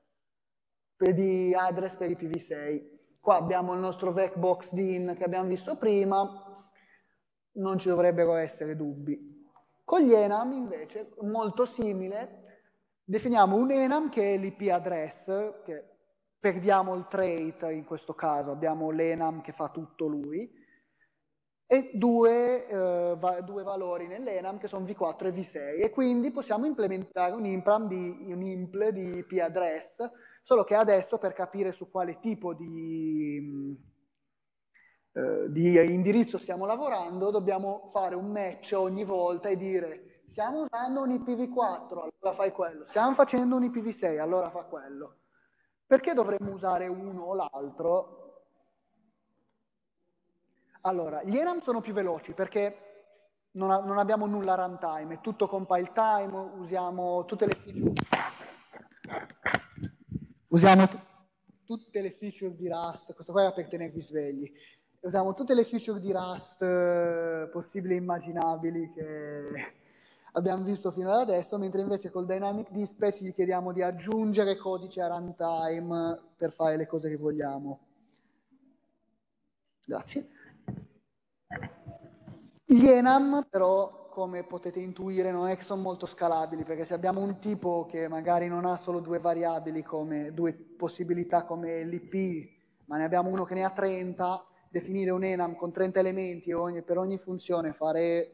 di address per IPv6. Qua abbiamo il nostro vecbox din che abbiamo visto prima, non ci dovrebbero essere dubbi. Con gli enum invece, molto simile, definiamo un enum che è l'IP address, che perdiamo il trait in questo caso, abbiamo l'enum che fa tutto lui, e due valori nell'enum che sono v4 e v6, e quindi possiamo implementare un impl di IP address, solo che adesso per capire su quale tipo di di indirizzo stiamo lavorando, dobbiamo fare un match ogni volta e dire stiamo usando un IPv4, allora fai quello, stiamo facendo un IPv6, allora fa quello. Perché dovremmo usare uno o l'altro? Allora, gli enum sono più veloci perché non abbiamo nulla runtime, è tutto compile time, usiamo tutte le feature. Tutte le feature di Rust, questo qua è per tenervi svegli. Usiamo tutte le feature di Rust possibili e immaginabili che abbiamo visto fino ad adesso, mentre invece col Dynamic Dispatch gli chiediamo di aggiungere codice a runtime per fare le cose che vogliamo. Grazie. Gli enum però, come potete intuire, non è che sono molto scalabili, perché se abbiamo un tipo che magari non ha solo due variabili, come due possibilità come l'IP, ma ne abbiamo uno che ne ha 30, definire un enum con 30 elementi per ogni funzione, fare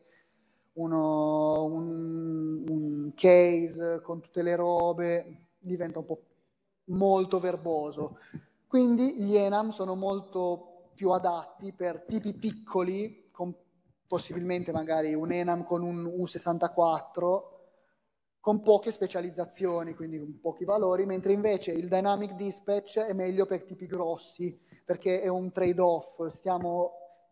un case con tutte le robe, diventa un po' molto verboso. Quindi gli enum sono molto più adatti per tipi piccoli, con possibilmente magari un enum con un U64, con poche specializzazioni, quindi con pochi valori, mentre invece il Dynamic Dispatch è meglio per tipi grossi, perché è un trade-off, stiamo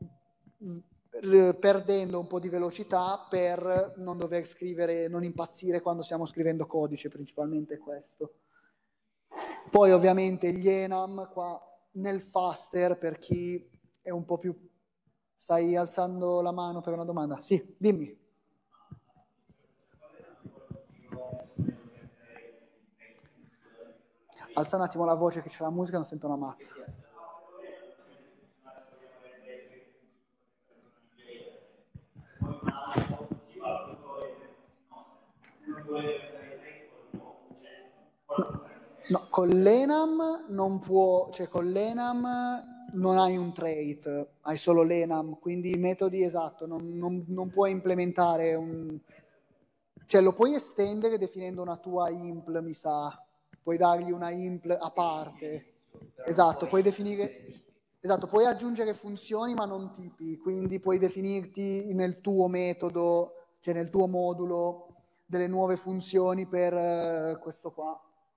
perdendo un po' di velocità per non dover scrivere, non impazzire quando stiamo scrivendo codice, principalmente questo. Poi ovviamente gli enum qua nel faster, per chi è un po' più... Stai alzando la mano per una domanda? Sì, dimmi. Alza un attimo la voce che c'è la musica, non sento una mazza. No, con l'enum non può, cioè con l'enum non hai un trait, hai solo l'enum, quindi i metodi esatto, non puoi implementare un... Cioè lo puoi estendere definendo una tua impl, mi sa, puoi dargli una impl a parte, esatto, puoi definire... Esatto, puoi aggiungere funzioni ma non tipi, quindi puoi definirti nel tuo metodo, cioè nel tuo modulo, delle nuove funzioni per questo qua.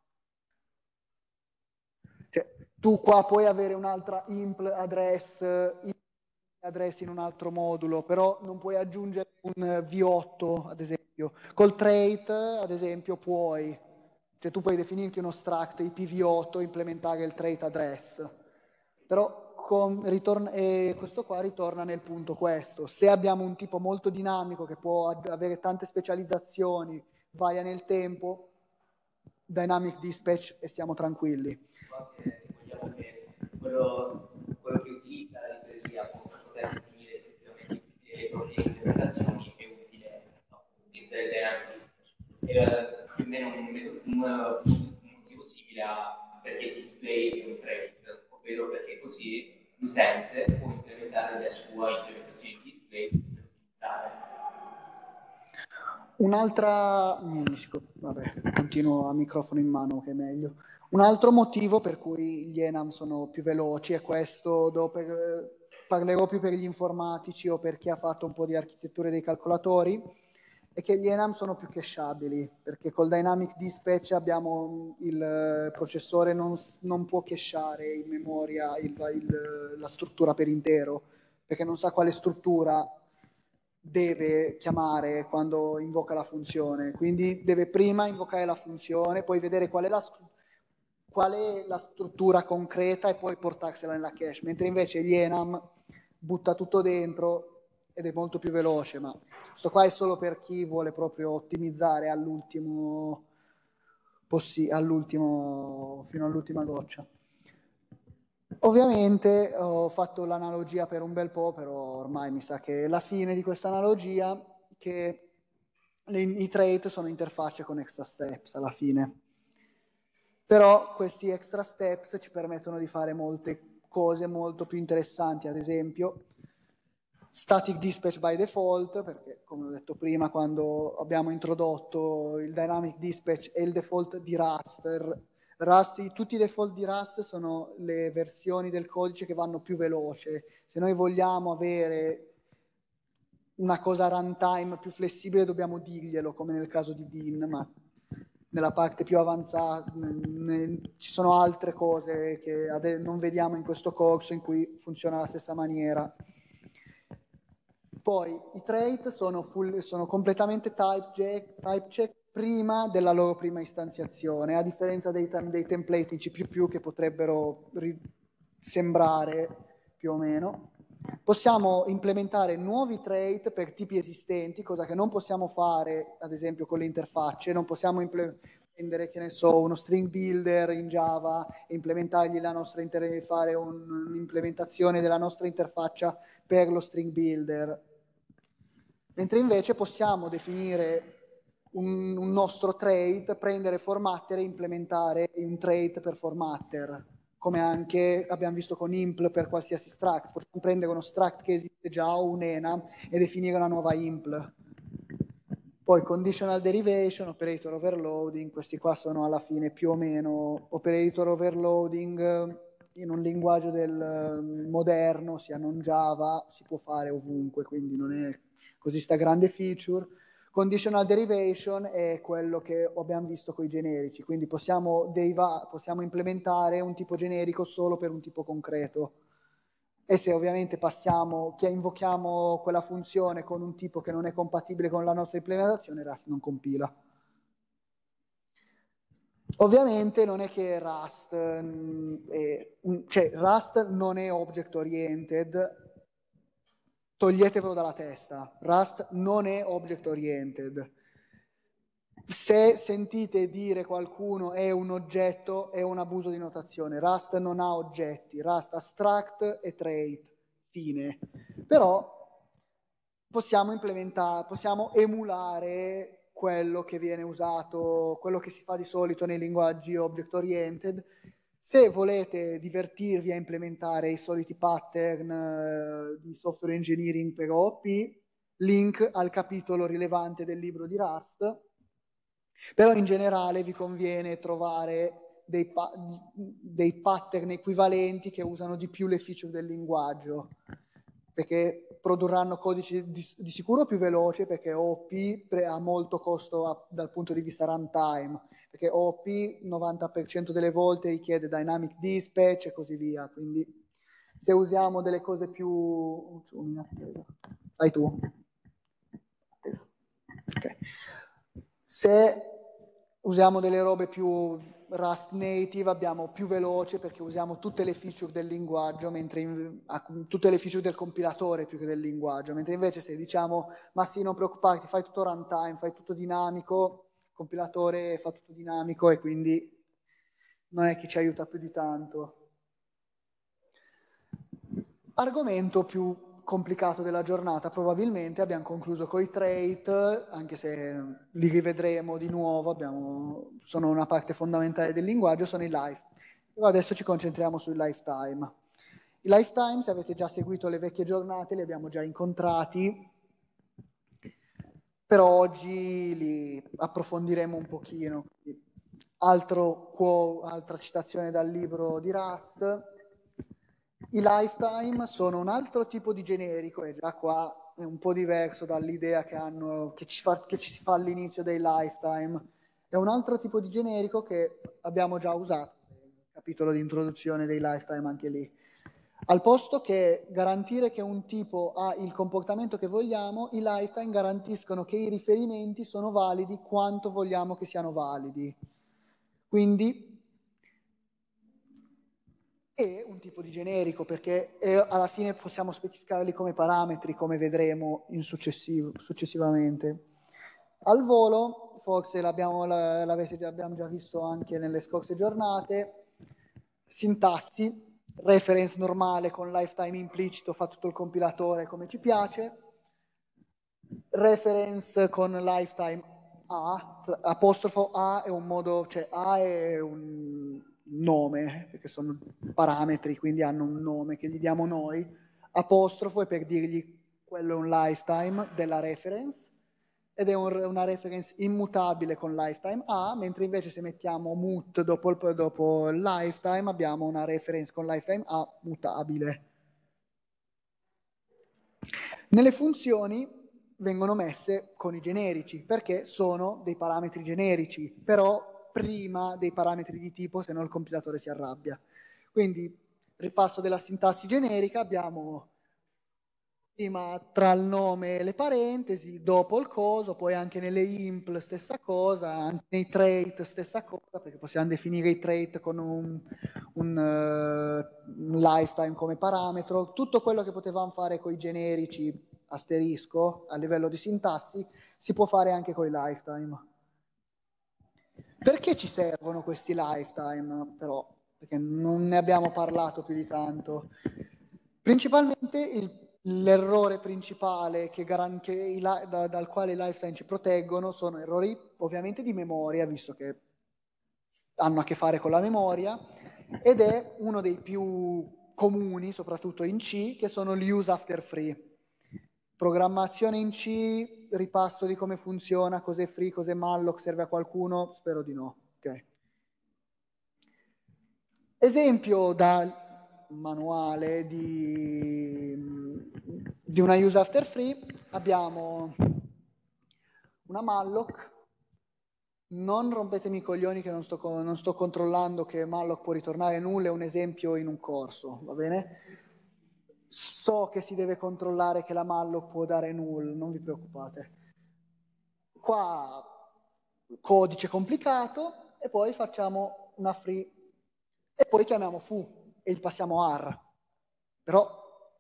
Cioè, tu qua puoi avere un'altra impl address in un altro modulo, però non puoi aggiungere un V8, ad esempio. Col trait, ad esempio, puoi. Cioè, tu puoi definirti uno struct IPv8 e implementare il trait address. Però questo qua ritorna nel punto questo. Se abbiamo un tipo molto dinamico che può avere tante specializzazioni, varia nel tempo, Dynamic Dispatch e siamo tranquilli. Vogliamo che quello che utilizza la libreria possa poter definire effettivamente le proprie implementazioni è utile, no? Utilizzare Dynamic Dispatch. Più o meno un motivo simile a perché display è un trait, ovvero perché così l'utente può implementare la sua implementazione di display per utilizzare. Un'altra, vabbè, continuo a microfono in mano che è meglio. Un altro motivo per cui gli enum sono più veloci è questo, parlerò più per gli informatici o per chi ha fatto un po' di architetture dei calcolatori, è che gli enum sono più cacheabili, perché col Dynamic Dispatch abbiamo il processore non può cacheare in memoria la struttura per intero, perché non sa quale struttura deve chiamare quando invoca la funzione, quindi deve prima invocare la funzione, poi vedere qual è la struttura concreta e poi portarsela nella cache, mentre invece gli enum butta tutto dentro ed è molto più veloce, ma questo qua è solo per chi vuole proprio ottimizzare all'ultimo fino all'ultima goccia. Ovviamente ho fatto l'analogia per un bel po', però ormai mi sa che è la fine di questa analogia, che i trait sono interfacce con extra steps alla fine. Però questi extra steps ci permettono di fare molte cose molto più interessanti, ad esempio static dispatch by default, perché come ho detto prima quando abbiamo introdotto il dynamic dispatch è il default di Rust, Rust, tutti i default di Rust sono le versioni del codice che vanno più veloce. Se noi vogliamo avere una cosa runtime più flessibile dobbiamo dirglielo, come nel caso di Dean, ma nella parte più avanzata ci sono altre cose che non vediamo in questo corso in cui funziona alla stessa maniera. Poi i trait sono completamente type check prima della loro prima istanziazione, a differenza dei template in C++ che potrebbero sembrare più o meno. Possiamo implementare nuovi trait per tipi esistenti, cosa che non possiamo fare, ad esempio, con le interfacce. Non possiamo prendere, che ne so, uno string builder in Java e implementargli fare un'implementazione della nostra interfaccia per lo string builder. Mentre invece possiamo definire un nostro trait, prendere formatter e implementare un trait per formatter, come anche abbiamo visto con impl per qualsiasi struct. Possiamo prendere uno struct che esiste già o un enum e definire una nuova impl. Poi conditional derivation, operator overloading, questi qua sono alla fine più o meno operator overloading in un linguaggio del moderno, sia non Java, si può fare ovunque, quindi non è così sta grande feature. Conditional derivation è quello che abbiamo visto con i generici, quindi possiamo implementare un tipo generico solo per un tipo concreto. E se ovviamente invochiamo quella funzione con un tipo che non è compatibile con la nostra implementazione, Rust non compila. Ovviamente non è che Rust non è object oriented, toglietevelo dalla testa. Rust non è object oriented. Se sentite dire qualcuno è un oggetto, è un abuso di notazione. Rust non ha oggetti, Rust ha struct e trait, fine. Però possiamo emulare quello che viene usato, quello che si fa di solito nei linguaggi object oriented. Se volete divertirvi a implementare i soliti pattern di software engineering per OOP, link al capitolo rilevante del libro di Rust. Però in generale vi conviene trovare dei pattern equivalenti che usano di più le feature del linguaggio, perché produrranno codici di sicuro più veloce, perché OOP ha molto costo dal punto di vista runtime, perché OOP 90% delle volte richiede dynamic dispatch e così via, quindi se usiamo delle cose più... Vai tu. Ok. Se usiamo delle robe più Rust native abbiamo più veloce perché usiamo tutte le feature del linguaggio, tutte le feature del compilatore più che del linguaggio, mentre invece se diciamo ma sì, non preoccuparti, fai tutto runtime, fai tutto dinamico, il compilatore fa tutto dinamico e quindi non è che ci aiuta più di tanto. Argomento più complicato della giornata, probabilmente abbiamo concluso con i trait, anche se li rivedremo di nuovo, sono una parte fondamentale del linguaggio, sono i life. Però adesso ci concentriamo sui lifetime. I lifetime, se avete già seguito le vecchie giornate, li abbiamo già incontrati, però oggi li approfondiremo un pochino. Altra citazione dal libro di Rust. I lifetime sono un altro tipo di generico e già qua è un po' diverso dall'idea che ci si fa all'inizio dei lifetime. È un altro tipo di generico che abbiamo già usato, capitolo di introduzione dei lifetime anche lì. Al posto che garantire che un tipo ha il comportamento che vogliamo, i lifetime garantiscono che i riferimenti sono validi quanto vogliamo che siano validi. Quindi è un tipo di generico perché alla fine possiamo specificarli come parametri, come vedremo successivamente. Al volo, forse l'abbiamo già visto anche nelle scorse giornate, sintassi, reference normale con lifetime implicito, fa tutto il compilatore come ci piace, reference con lifetime A, apostrofo A è un modo, cioè A è un nome, perché sono parametri, quindi hanno un nome che gli diamo noi, apostrofo è per dirgli quello è un lifetime della reference, ed è una reference immutabile con lifetime A, mentre invece se mettiamo mut dopo il lifetime abbiamo una reference con lifetime A mutabile. Nelle funzioni vengono messe con i generici, perché sono dei parametri generici, però prima dei parametri di tipo, se no il compilatore si arrabbia. Quindi, ripasso della sintassi generica, abbiamo prima tra il nome e le parentesi, dopo il coso, poi anche nelle impl stessa cosa, anche nei trait stessa cosa, perché possiamo definire i trait con un lifetime come parametro. Tutto quello che potevamo fare con i generici asterisco a livello di sintassi si può fare anche con i lifetime. Perché ci servono questi lifetime, però? Perché non ne abbiamo parlato più di tanto. Principalmente l'errore principale dal quale i lifetime ci proteggono sono errori ovviamente di memoria, visto che hanno a che fare con la memoria, ed è uno dei più comuni, soprattutto in C, che sono gli use after free. Programmazione in C, ripasso di come funziona, cos'è free, cos'è malloc, serve a qualcuno? Spero di no. Okay. Esempio dal manuale di una use after free, abbiamo una malloc. Non rompetemi i coglioni che non sto controllando che malloc può ritornare null, è un esempio in un corso, va bene? So che si deve controllare che la malloc può dare null, non vi preoccupate. Qua codice complicato e poi facciamo una free e poi chiamiamo foo e gli passiamo ar. Però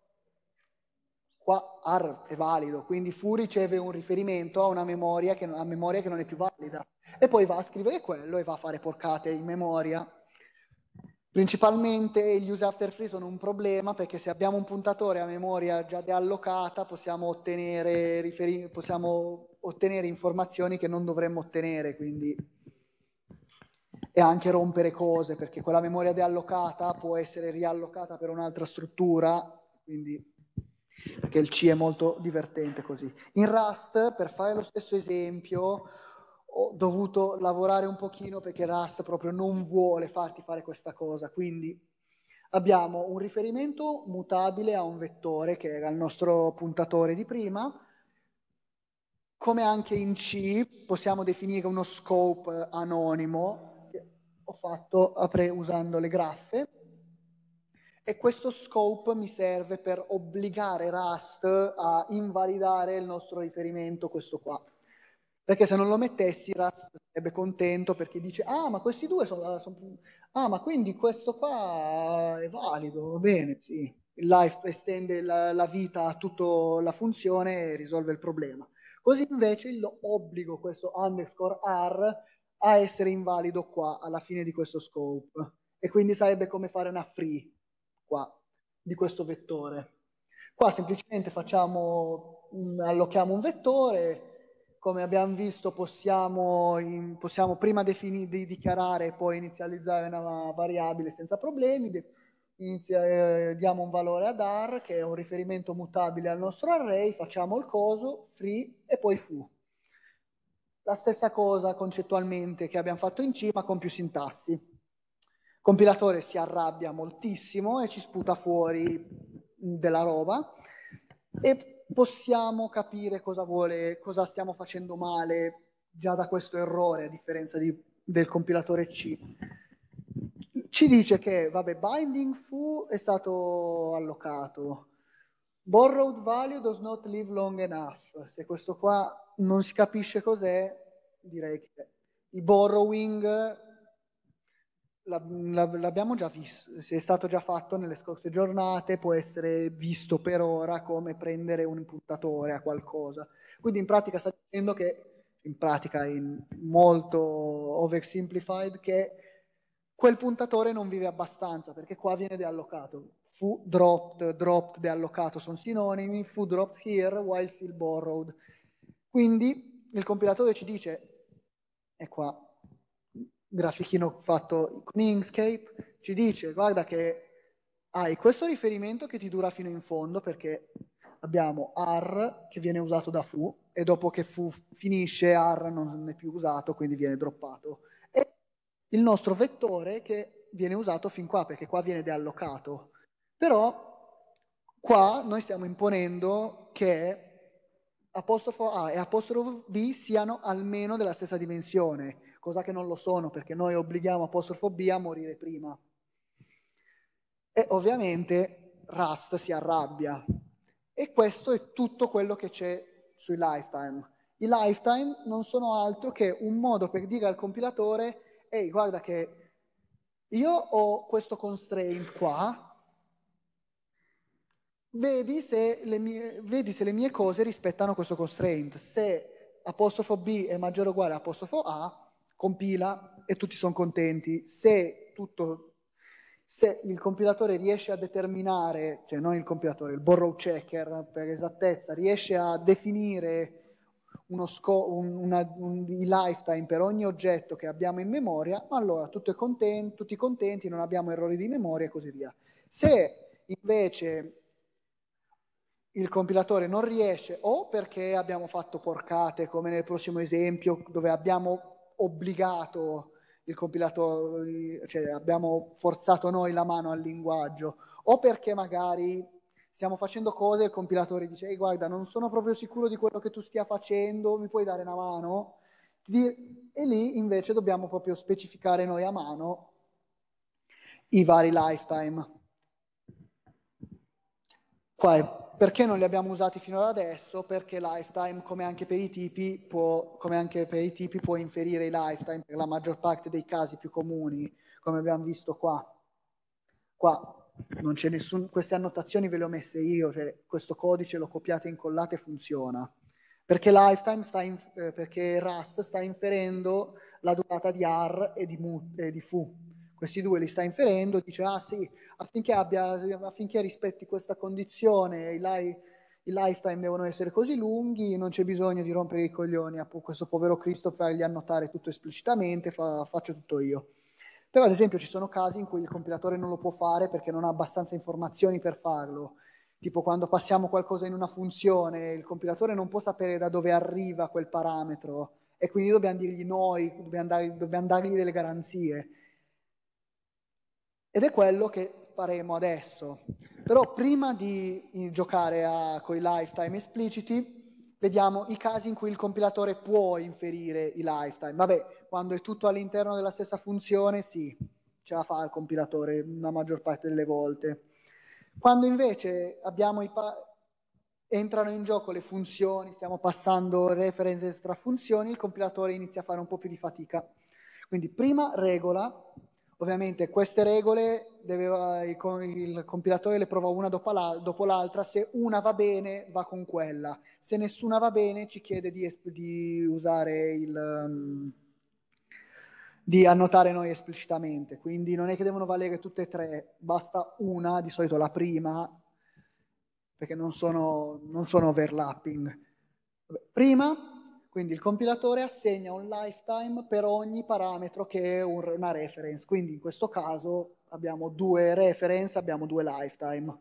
qua ar è valido, quindi foo riceve un riferimento a una memoria che non è più valida e poi va a scrivere quello e va a fare porcate in memoria. Principalmente gli use after free sono un problema perché se abbiamo un puntatore a memoria già deallocata possiamo ottenere informazioni che non dovremmo ottenere, quindi e anche rompere cose perché quella memoria deallocata può essere riallocata per un'altra struttura, quindi perché il C è molto divertente così. In Rust, per fare lo stesso esempio, ho dovuto lavorare un pochino perché Rust proprio non vuole farti fare questa cosa, quindi abbiamo un riferimento mutabile a un vettore che era il nostro puntatore di prima, come anche in C possiamo definire uno scope anonimo, che ho fatto usando le graffe, e questo scope mi serve per obbligare Rust a invalidare il nostro riferimento, questo qua. Perché se non lo mettessi Rust sarebbe contento perché dice ah ma questi due sono ah ma quindi questo qua è valido, va bene, sì. Il life estende la vita a tutta la funzione e risolve il problema. Così invece lo obbligo questo underscore r a essere invalido qua alla fine di questo scope e quindi sarebbe come fare una free qua di questo vettore. Qua semplicemente allochiamo un vettore, come abbiamo visto possiamo prima di dichiarare e poi inizializzare una variabile senza problemi, diamo un valore ad ar che è un riferimento mutabile al nostro array, facciamo il coso, free e poi foo. La stessa cosa concettualmente che abbiamo fatto in C ma con più sintassi. Il compilatore si arrabbia moltissimo e ci sputa fuori della roba e possiamo capire cosa stiamo facendo male già da questo errore a differenza del compilatore C. Ci dice che, vabbè, binding foo è stato allocato, borrowed value does not live long enough. Se questo qua non si capisce cos'è, direi che il borrowing l'abbiamo già visto, se è stato già fatto nelle scorse giornate, può essere visto per ora come prendere un impuntatore a qualcosa. Quindi in pratica sta dicendo che, in molto oversimplified, che quel puntatore non vive abbastanza, perché qua viene deallocato. Foo dropped, deallocato sono sinonimi, foo dropped here while still borrowed. Quindi il compilatore ci dice, è qua, grafichino fatto con Inkscape, ci dice guarda che hai questo riferimento che ti dura fino in fondo perché abbiamo AR che viene usato da foo, e dopo che foo finisce AR non è più usato, quindi viene droppato. E il nostro vettore che viene usato fin qua, perché qua viene deallocato. Però qua noi stiamo imponendo che apostrofo A e apostrofo B siano almeno della stessa dimensione, cosa che non lo sono, perché noi obblighiamo apostrofo B a morire prima. E ovviamente Rust si arrabbia. E questo è tutto quello che c'è sui lifetime. I lifetime non sono altro che un modo per dire al compilatore: ehi, guarda che io ho questo constraint qua, vedi se le mie cose rispettano questo constraint. Se apostrofo B è maggiore o uguale a apostrofo A, compila e tutti sono contenti. Se il compilatore riesce a determinare, cioè non il compilatore, il borrow checker per esattezza, riesce a definire i lifetime per ogni oggetto che abbiamo in memoria, allora tutti contenti, non abbiamo errori di memoria e così via. Se invece il compilatore non riesce, o perché abbiamo fatto porcate, come nel prossimo esempio, dove abbiamo obbligato il compilatore, cioè abbiamo forzato noi la mano al linguaggio, o perché magari stiamo facendo cose e il compilatore dice: ehi, guarda, non sono proprio sicuro di quello che tu stia facendo, mi puoi dare una mano? E lì invece dobbiamo proprio specificare noi a mano i vari lifetime. Qua perché non li abbiamo usati fino ad adesso? Perché lifetime, come anche per i tipi, può inferire i lifetime per la maggior parte dei casi più comuni, come abbiamo visto qua. Qua non c'è queste annotazioni ve le ho messe io, cioè questo codice lo copiate e incollate e funziona. Perché perché Rust sta inferendo la durata di AR e di foo. Questi due li sta inferendo, dice: ah sì, affinché rispetti questa condizione, i lifetime devono essere così lunghi, non c'è bisogno di rompere i coglioni a questo povero Cristo per fargli annotare tutto esplicitamente, faccio tutto io. Però ad esempio ci sono casi in cui il compilatore non lo può fare perché non ha abbastanza informazioni per farlo. Tipo quando passiamo qualcosa in una funzione, il compilatore non può sapere da dove arriva quel parametro e quindi dobbiamo dirgli noi, dobbiamo dargli delle garanzie. Ed è quello che faremo adesso. Però prima di giocare con i lifetime espliciti, vediamo i casi in cui il compilatore può inferire i lifetime. Vabbè, quando è tutto all'interno della stessa funzione, sì, ce la fa il compilatore la maggior parte delle volte. Quando invece entrano in gioco le funzioni, stiamo passando reference extra funzioni, il compilatore inizia a fare un po' più di fatica. Quindi prima regola. Ovviamente queste regole il compilatore le prova una dopo l'altra, se una va bene va con quella, se nessuna va bene ci chiede di usare di annotare noi esplicitamente, quindi non è che devono valere tutte e tre, basta una, di solito la prima, perché non sono overlapping. Prima, quindi il compilatore assegna un lifetime per ogni parametro che è una reference, quindi in questo caso abbiamo due reference, abbiamo due lifetime.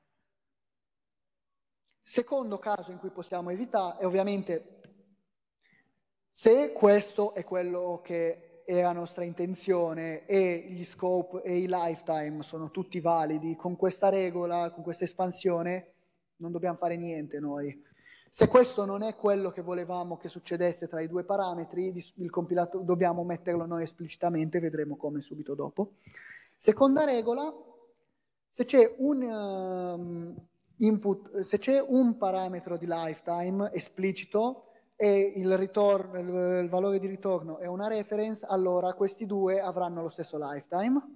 Secondo caso in cui possiamo evitare è ovviamente se questo è quello che è la nostra intenzione e gli scope e i lifetime sono tutti validi con questa regola, con questa espansione, non dobbiamo fare niente noi. Se questo non è quello che volevamo che succedesse tra i due parametri, il compilatore dobbiamo metterlo noi esplicitamente, vedremo come subito dopo. Seconda regola, se c'è se c'è un parametro di lifetime esplicito e il valore di ritorno è una reference, allora questi due avranno lo stesso lifetime.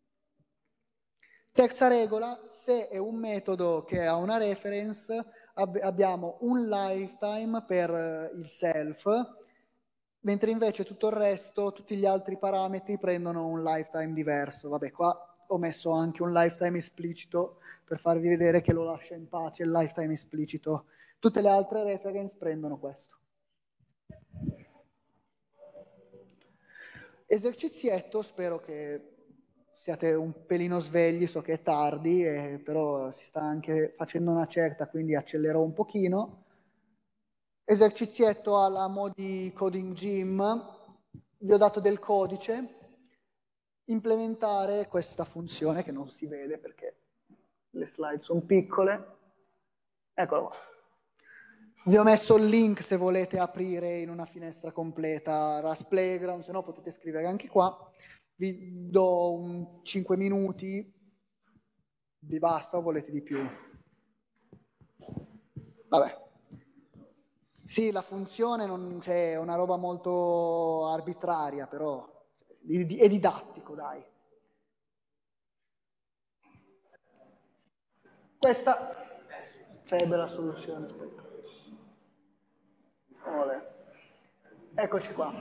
Terza regola, se è un metodo che ha una reference, abbiamo un lifetime per il self, mentre invece tutto il resto, tutti gli altri parametri prendono un lifetime diverso. Vabbè, qua ho messo anche un lifetime esplicito per farvi vedere che lo lascia in pace il lifetime esplicito. Tutte le altre reference prendono questo. Esercizietto, spero che siate un pelino svegli, so che è tardi, però si sta anche facendo una certa, quindi accelerò un pochino. Esercizietto alla Modi Coding Gym, vi ho dato del codice, implementare questa funzione che non si vede perché le slide sono piccole. Eccolo qua. Vi ho messo il link se volete aprire in una finestra completa Rust Playground, se no potete scrivere anche qua. Vi do 5 minuti, vi basta o volete di più? Vabbè. Sì, la funzione è una roba molto arbitraria, però è didattico, dai. Questa sarebbe la soluzione. Olè. Eccoci qua.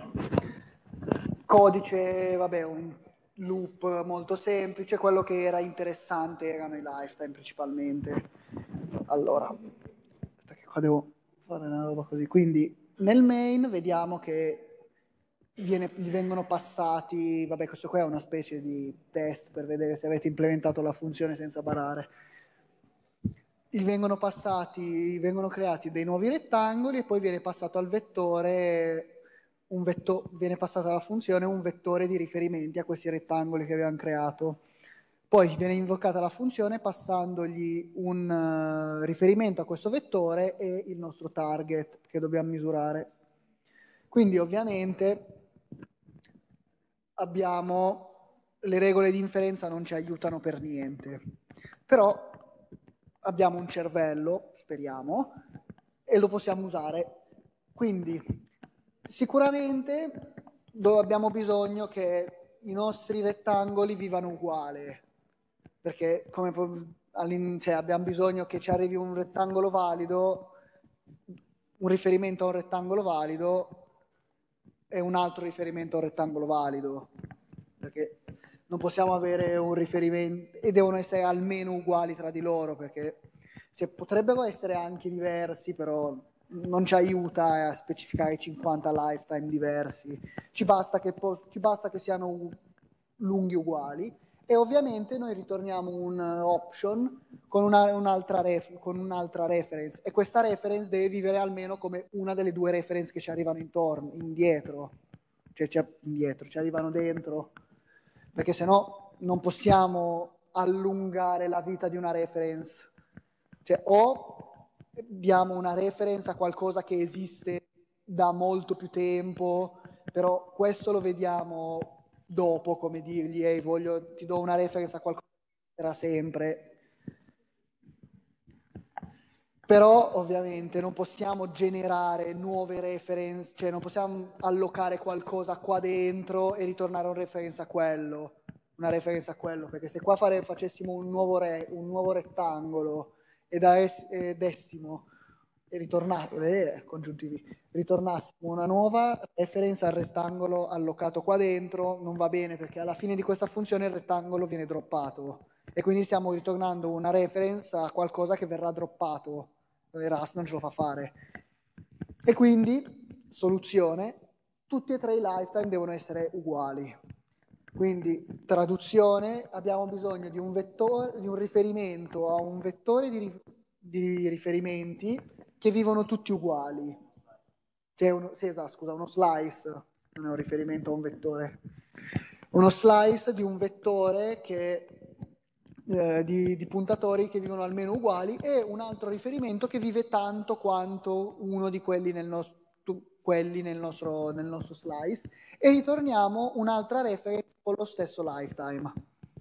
Codice, vabbè, un loop molto semplice, quello che era interessante erano i lifetime principalmente. Allora, aspetta che qua devo fare una roba così. Quindi nel main vediamo che gli vengono passati, vabbè questo qua è una specie di test per vedere se avete implementato la funzione senza barare. Gli vengono creati dei nuovi rettangoli e poi viene passato al vettore viene passato alla funzione un vettore di riferimenti a questi rettangoli che abbiamo creato. Poi viene invocata la funzione passandogli un riferimento a questo vettore e il nostro target che dobbiamo misurare. Quindi ovviamente le regole di inferenza non ci aiutano per niente, però abbiamo un cervello, speriamo, e lo possiamo usare. Quindi sicuramente abbiamo bisogno che i nostri rettangoli vivano uguale, perché abbiamo bisogno che ci arrivi un rettangolo valido, un riferimento a un rettangolo valido e un altro riferimento a un rettangolo valido, perché non possiamo avere un riferimento e devono essere almeno uguali tra di loro, perché potrebbero essere anche diversi, però non ci aiuta a specificare 50 lifetime diversi, ci basta che siano lunghi uguali. E ovviamente noi ritorniamo un option con un'altra reference, e questa reference deve vivere almeno come una delle due reference che ci arrivano indietro, ci arrivano dentro, perché sennò non possiamo allungare la vita di una reference. O diamo una reference a qualcosa che esiste da molto più tempo, però questo lo vediamo dopo, come dirgli, ti do una reference a qualcosa che sarà sempre. Però ovviamente non possiamo generare nuove reference, cioè non possiamo allocare qualcosa qua dentro e ritornare una reference a quello, perché se qua facessimo un nuovo rettangolo e dessimo e ritornassimo una nuova reference al rettangolo allocato qua dentro, non va bene, perché alla fine di questa funzione il rettangolo viene droppato e quindi stiamo ritornando una reference a qualcosa che verrà droppato. Rust non ce lo fa fare. E quindi, soluzione, tutti e tre i lifetime devono essere uguali. Quindi, traduzione, abbiamo bisogno di un riferimento a un vettore di riferimenti che vivono tutti uguali. Uno slice, non è un riferimento a un vettore. Uno slice di un vettore di puntatori che vivono almeno uguali, e un altro riferimento che vive tanto quanto uno di quelli nel nostro slice, e ritorniamo un'altra reference con lo stesso lifetime.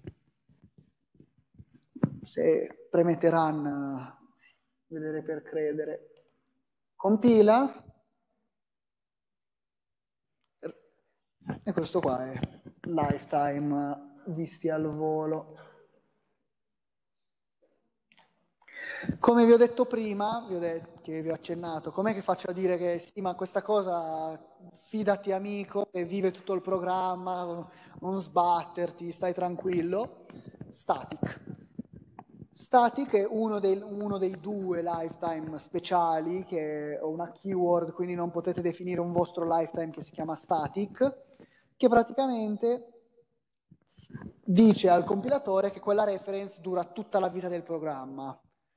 Se premete run, vedere per credere, compila, e questo qua è lifetime visti al volo. Come vi ho detto prima, che vi ho accennato, com'è che faccio a dire che sì, ma questa cosa fidati amico, e vive tutto il programma, non sbatterti, stai tranquillo? Static. Static è uno dei due lifetime speciali, che è una keyword, quindi non potete definire un vostro lifetime che si chiama static, che praticamente dice al compilatore che quella reference dura tutta la vita del programma.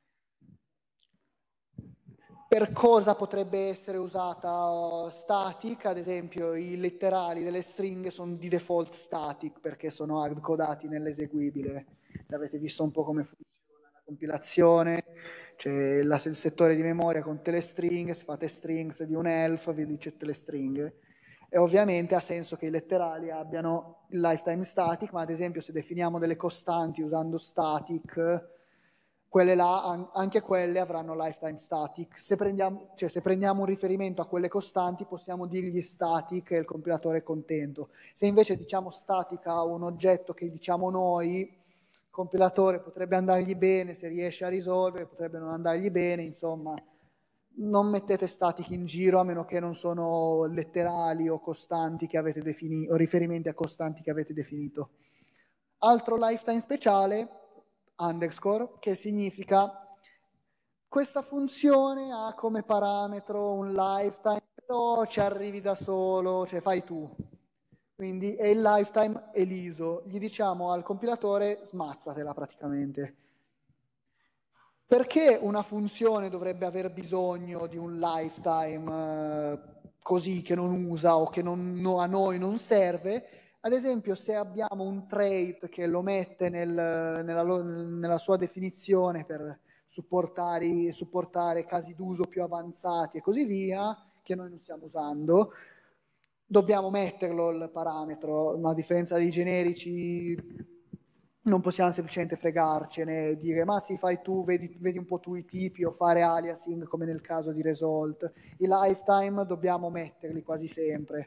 Per cosa potrebbe essere usata static? Ad esempio, i letterali delle stringhe sono di default static perché sono hardcodati nell'eseguibile. Avete visto un po' come funziona la compilazione, c'è il settore di memoria con tutte le stringhe, se fate strings di un elf vi dice tutte le stringhe. E ovviamente ha senso che i letterali abbiano il lifetime static, ma ad esempio se definiamo delle costanti usando static, quelle là, anche quelle avranno lifetime static. Se prendiamo un riferimento a quelle costanti, possiamo dirgli static e il compilatore è contento. Se invece diciamo static a un oggetto che diciamo noi, il compilatore potrebbe andargli bene se riesce a risolvere, potrebbe non andargli bene, insomma. Non mettete static in giro a meno che non sono letterali o costanti che avete definito, o riferimenti a costanti che avete definito. Altro lifetime speciale, underscore, che significa questa funzione ha come parametro un lifetime, però ci arrivi da solo, cioè fai tu. Quindi è il lifetime eliso. Gli diciamo al compilatore smazzatela praticamente. Perché una funzione dovrebbe aver bisogno di un lifetime così che non usa o che a noi non serve? Ad esempio, se abbiamo un trait che lo mette nella sua definizione per supportare casi d'uso più avanzati e così via, che noi non stiamo usando, dobbiamo metterlo il parametro, a differenza dei generici non possiamo semplicemente fregarcene e dire ma sì fai tu, vedi un po' tu i tipi o fare aliasing come nel caso di Result. I lifetime dobbiamo metterli quasi sempre.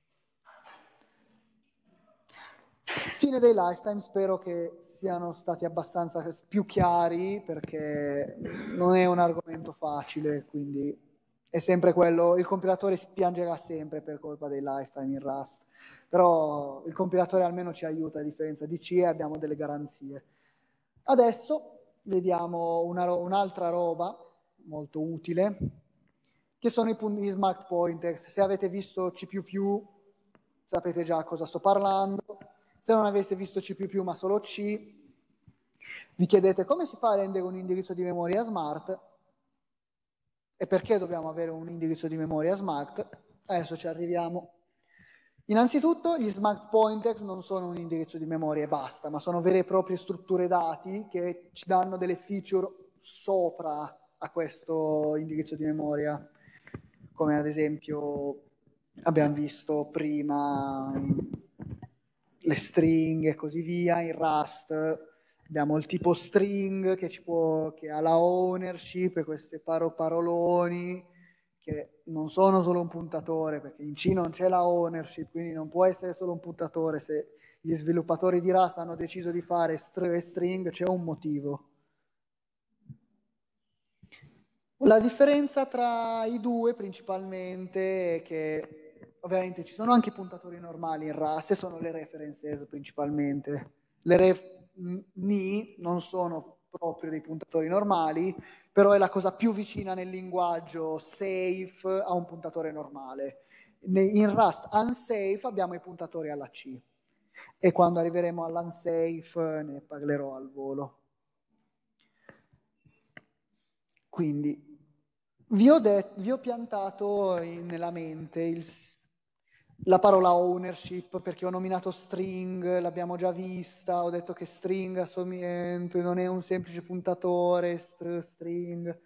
Fine dei lifetime, spero che siano stati abbastanza più chiari perché non è un argomento facile, quindi è sempre quello, il compilatore si piangerà sempre per colpa dei lifetime in Rust, però il compilatore almeno ci aiuta a differenza di C e abbiamo delle garanzie. Adesso vediamo un'altra roba molto utile, che sono i smart pointers. Se avete visto C++, sapete già cosa sto parlando. Se non aveste visto C++ ma solo C, vi chiedete come si fa a rendere un indirizzo di memoria smart e perché dobbiamo avere un indirizzo di memoria smart. Adesso ci arriviamo. Innanzitutto gli smart pointers non sono un indirizzo di memoria e basta, ma sono vere e proprie strutture dati che ci danno delle feature sopra a questo indirizzo di memoria, come ad esempio abbiamo visto prima le stringhe e così via. In Rust abbiamo il tipo string che ha la ownership e questi paroloni che non sono solo un puntatore, perché in C non c'è la ownership, quindi non può essere solo un puntatore. Se gli sviluppatori di Rust hanno deciso di fare string, c'è un motivo. La differenza tra i due principalmente è che ovviamente ci sono anche puntatori normali in Rust e sono le references principalmente. Le ni non sono proprio dei puntatori normali, però è la cosa più vicina nel linguaggio safe a un puntatore normale. In Rust unsafe abbiamo i puntatori alla C e quando arriveremo all'unsafe ne parlerò al volo. Quindi vi ho piantato nella mente la parola ownership perché ho nominato string, l'abbiamo già vista, ho detto che string non è un semplice puntatore, string.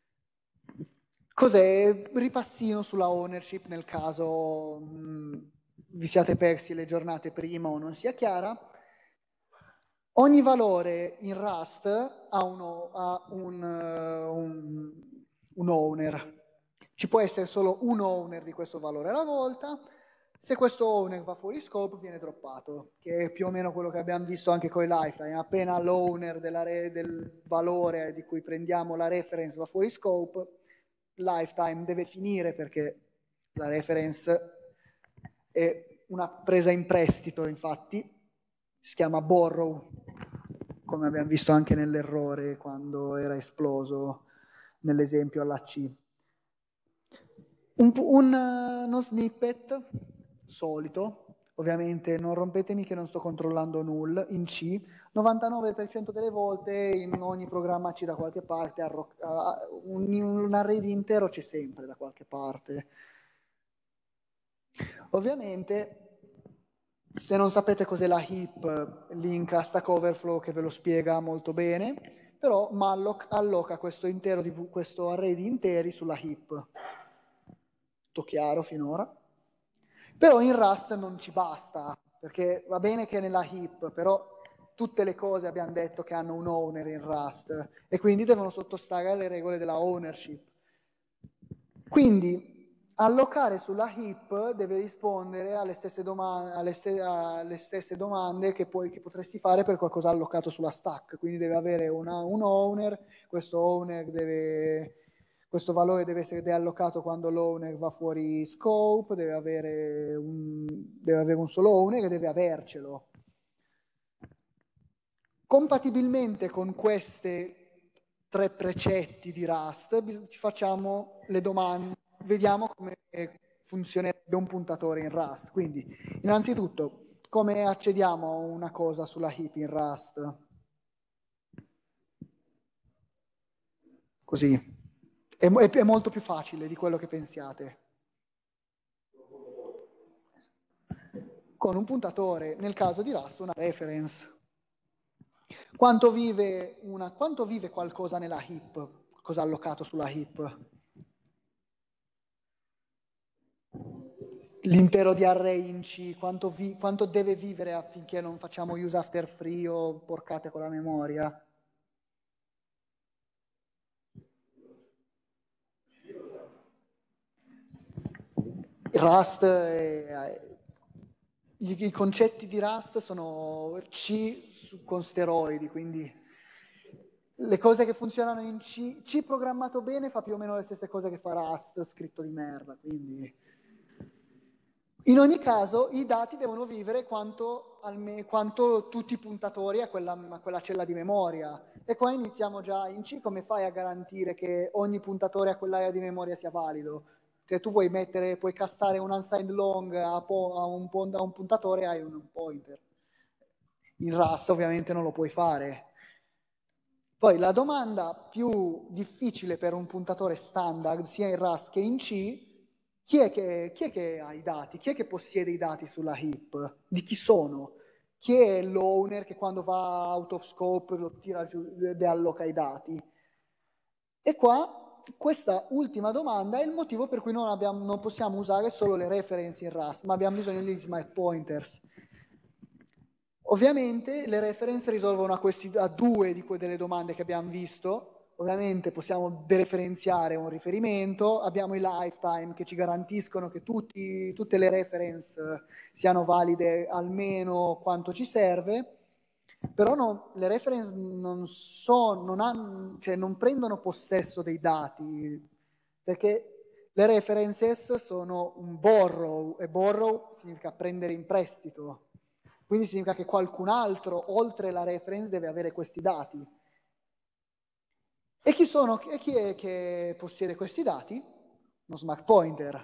Cos'è? Ripassino sulla ownership nel caso vi siate persi le giornate prima o non sia chiara. Ogni valore in Rust ha un owner. Ci può essere solo un owner di questo valore alla volta. Se questo owner va fuori scope viene droppato, che è più o meno quello che abbiamo visto anche con i lifetime. Appena l'owner del valore di cui prendiamo la reference va fuori scope, lifetime deve finire perché la reference è una presa in prestito, infatti si chiama borrow, come abbiamo visto anche nell'errore quando era esploso nell'esempio alla C. Uno snippet solito, ovviamente non rompetemi che non sto controllando null, in C, 99% delle volte in ogni programma C da qualche parte, un array di intero c'è sempre da qualche parte. Ovviamente, se non sapete cos'è la heap, link a Stack Overflow che ve lo spiega molto bene, però malloc alloca questo array di interi sulla heap. Tutto chiaro finora? Però in Rust non ci basta, perché va bene che è nella heap, però tutte le cose abbiamo detto che hanno un owner in Rust e quindi devono sottostare alle regole della ownership. Quindi allocare sulla heap deve rispondere alle stesse domande che potresti fare per qualcosa allocato sulla stack. Quindi deve avere un owner, questo valore deve essere deallocato quando l'owner va fuori scope, deve avere un solo owner e deve avercelo. Compatibilmente con questi 3 precetti di Rust, ci facciamo le domande, vediamo come funzionerebbe un puntatore in Rust. Quindi, innanzitutto, come accediamo a una cosa sulla heap in Rust? Così. È molto più facile di quello che pensiate. Con un puntatore, nel caso di Rust, una reference. Quanto vive qualcosa nella heap? Cosa allocato sulla heap? L'intero di array in C, quanto deve vivere affinché non facciamo use after free o porcate con la memoria? Rust, i concetti di Rust sono C con steroidi, quindi le cose che funzionano in C programmato bene fa più o meno le stesse cose che fa Rust scritto di merda, quindi... In ogni caso i dati devono vivere quanto tutti i puntatori a quella cella di memoria. E qua iniziamo già in C, come fai a garantire che ogni puntatore a quell'area di memoria sia valido? Cioè tu puoi castare un unsigned long a un puntatore e hai un pointer. In Rust ovviamente non lo puoi fare. Poi la domanda più difficile per un puntatore standard, sia in Rust che in C, chi è che ha i dati? Chi è che possiede i dati sulla heap? Di chi sono? Chi è l'owner che quando va out of scope lo tira giù e alloca i dati? E qua, questa ultima domanda è il motivo per cui non possiamo usare solo le reference in Rust, ma abbiamo bisogno degli smart pointers. Ovviamente le reference risolvono a due delle domande che abbiamo visto. Ovviamente possiamo dereferenziare un riferimento, abbiamo i lifetime che ci garantiscono che tutte le reference siano valide almeno quanto ci serve, però le reference non prendono possesso dei dati, perché le references sono un borrow, e borrow significa prendere in prestito. Quindi significa che qualcun altro, oltre la reference, deve avere questi dati. E chi è che possiede questi dati? Uno smart pointer.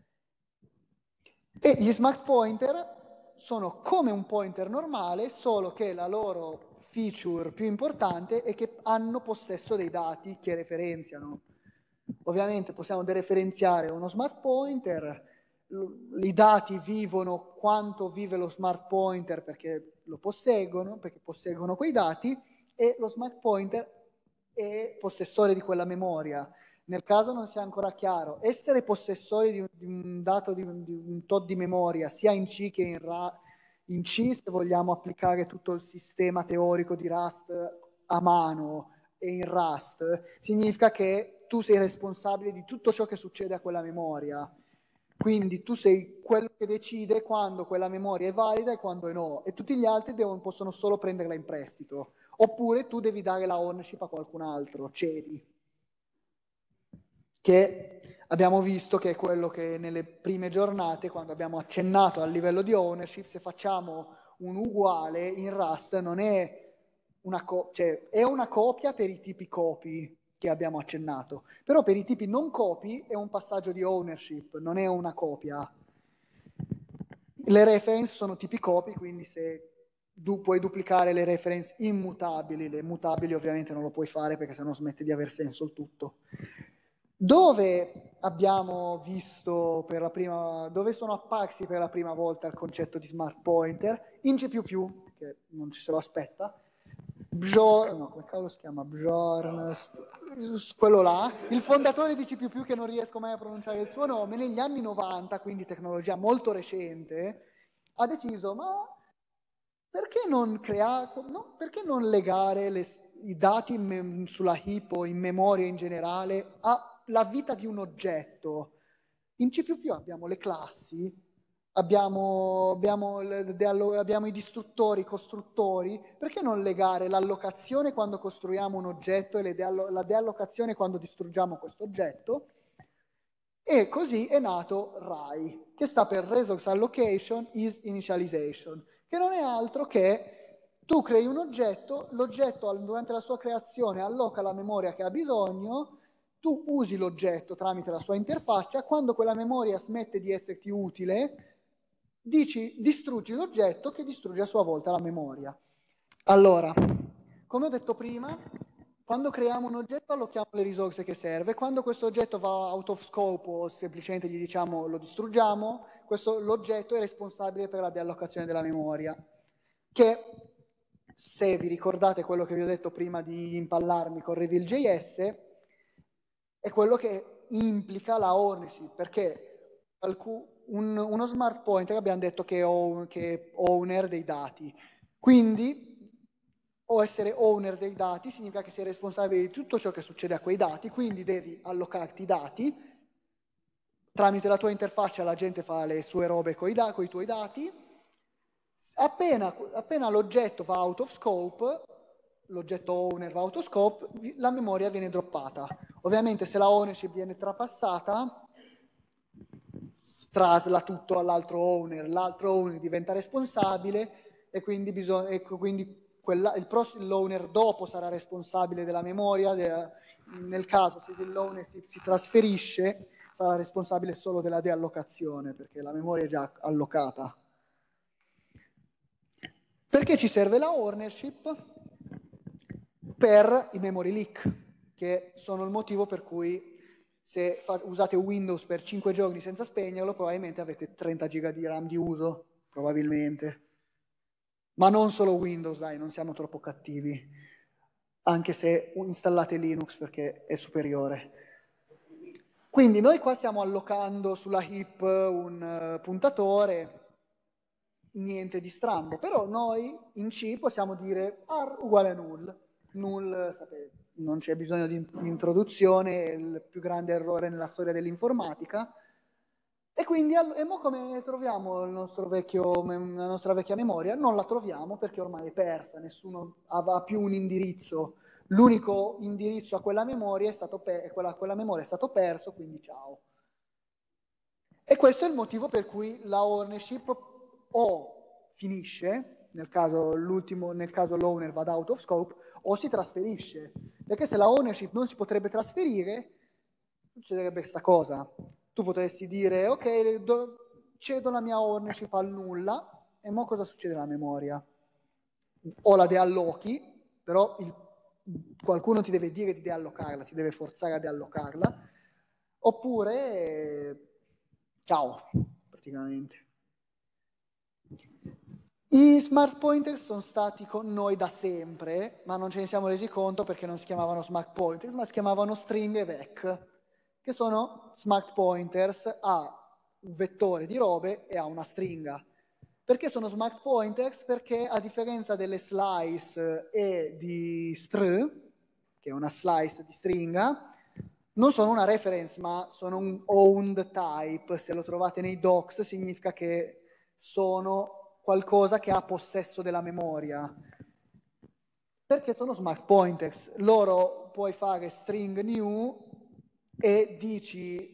E gli smart pointer sono come un pointer normale, solo che la loro feature più importante è che hanno possesso dei dati che referenziano. Ovviamente possiamo dereferenziare uno smart pointer, i dati vivono quanto vive lo smart pointer perché posseggono quei dati, e lo smart pointer è possessore di quella memoria. Nel caso non sia ancora chiaro, essere possessori di un dato di un tot di memoria, sia in C che in C, se vogliamo applicare tutto il sistema teorico di Rust a mano, e in Rust, significa che tu sei responsabile di tutto ciò che succede a quella memoria. Quindi tu sei quello che decide quando quella memoria è valida e quando è no, e tutti gli altri possono solo prenderla in prestito. Oppure tu devi dare la ownership a qualcun altro, cedi. Che abbiamo visto che è quello che nelle prime giornate, quando abbiamo accennato al livello di ownership, se facciamo un uguale in Rust non è è una copia per i tipi copy che abbiamo accennato, però per i tipi non copy è un passaggio di ownership, non è una copia. Le reference sono tipi copy, quindi se puoi duplicare le reference immutabili, le mutabili ovviamente non lo puoi fare perché sennò smette di aver senso il tutto. Dove abbiamo visto dove sono apparsi per la prima volta il concetto di smart pointer? In C++, che non ci se lo aspetta, come cavolo si chiama? Bjorn, quello là, il fondatore di C++, che non riesco mai a pronunciare il suo nome, negli anni 90, quindi tecnologia molto recente, ha deciso, ma perché non perché non legare i dati sulla heap o in memoria in generale alla vita di un oggetto? In C++ abbiamo le classi, abbiamo i distruttori, i costruttori, perché non legare l'allocazione quando costruiamo un oggetto e la deallocazione quando distruggiamo questo oggetto? E così è nato RAI, che sta per Resource Allocation is Initialization, che non è altro che tu crei un oggetto, l'oggetto durante la sua creazione alloca la memoria che ha bisogno, tu usi l'oggetto tramite la sua interfaccia, quando quella memoria smette di esserti utile, distruggi l'oggetto che distrugge a sua volta la memoria. Allora, come ho detto prima, quando creiamo un oggetto allochiamo le risorse che serve, quando questo oggetto va out of scope o semplicemente gli diciamo lo distruggiamo, l'oggetto è responsabile per la deallocazione della memoria, che se vi ricordate quello che vi ho detto prima di impallarmi con Reveal.js, è quello che implica la ownership, perché uno smart pointer abbiamo detto che è owner dei dati, quindi o essere owner dei dati significa che sei responsabile di tutto ciò che succede a quei dati, quindi devi allocarti i dati, tramite la tua interfaccia la gente fa le sue robe con i tuoi dati, appena l'oggetto va out of scope, l'oggetto owner va out of scope, la memoria viene droppata. Ovviamente se la ownership viene trapassata, trasla tutto all'altro owner, l'altro owner diventa responsabile e quindi l'owner dopo sarà responsabile della memoria, nel caso se l'owner si trasferisce sarà responsabile solo della deallocazione perché la memoria è già allocata. Perché ci serve la ownership? Per i memory leak, che sono il motivo per cui se usate Windows per 5 giorni senza spegnerlo, probabilmente avete 30 giga di RAM di uso, probabilmente. Ma non solo Windows, dai, non siamo troppo cattivi, anche se installate Linux perché è superiore. Quindi noi qua stiamo allocando sulla heap un puntatore, niente di strambo, però noi in C possiamo dire ar uguale a null. Null, sapete, non c'è bisogno di introduzione, è il più grande errore nella storia dell'informatica. E quindi, come troviamo la nostra vecchia memoria? Non la troviamo perché ormai è persa, nessuno ha più un indirizzo. L'unico indirizzo a quella memoria è stato perso, quindi ciao. E questo è il motivo per cui la ownership o finisce, nel caso l'owner vada out of scope, o si trasferisce. Perché se la ownership non si potrebbe trasferire, succederebbe questa cosa. Tu potresti dire, ok, cedo la mia ownership al nulla, e mo cosa succede alla memoria? O la deallochi, però qualcuno ti deve dire di deallocarla, ti deve forzare a deallocarla, oppure ciao, praticamente. I smart pointer sono stati con noi da sempre, ma non ce ne siamo resi conto perché non si chiamavano smart pointers, ma si chiamavano string e vec, che sono smart pointers a un vettore di robe e a una stringa. Perché sono smart pointers? Perché a differenza delle slice e di str, che è una slice di stringa, non sono una reference, ma sono un owned type. Se lo trovate nei docs significa che sono qualcosa che ha possesso della memoria. Perché sono smart pointers. Loro puoi fare string new e dici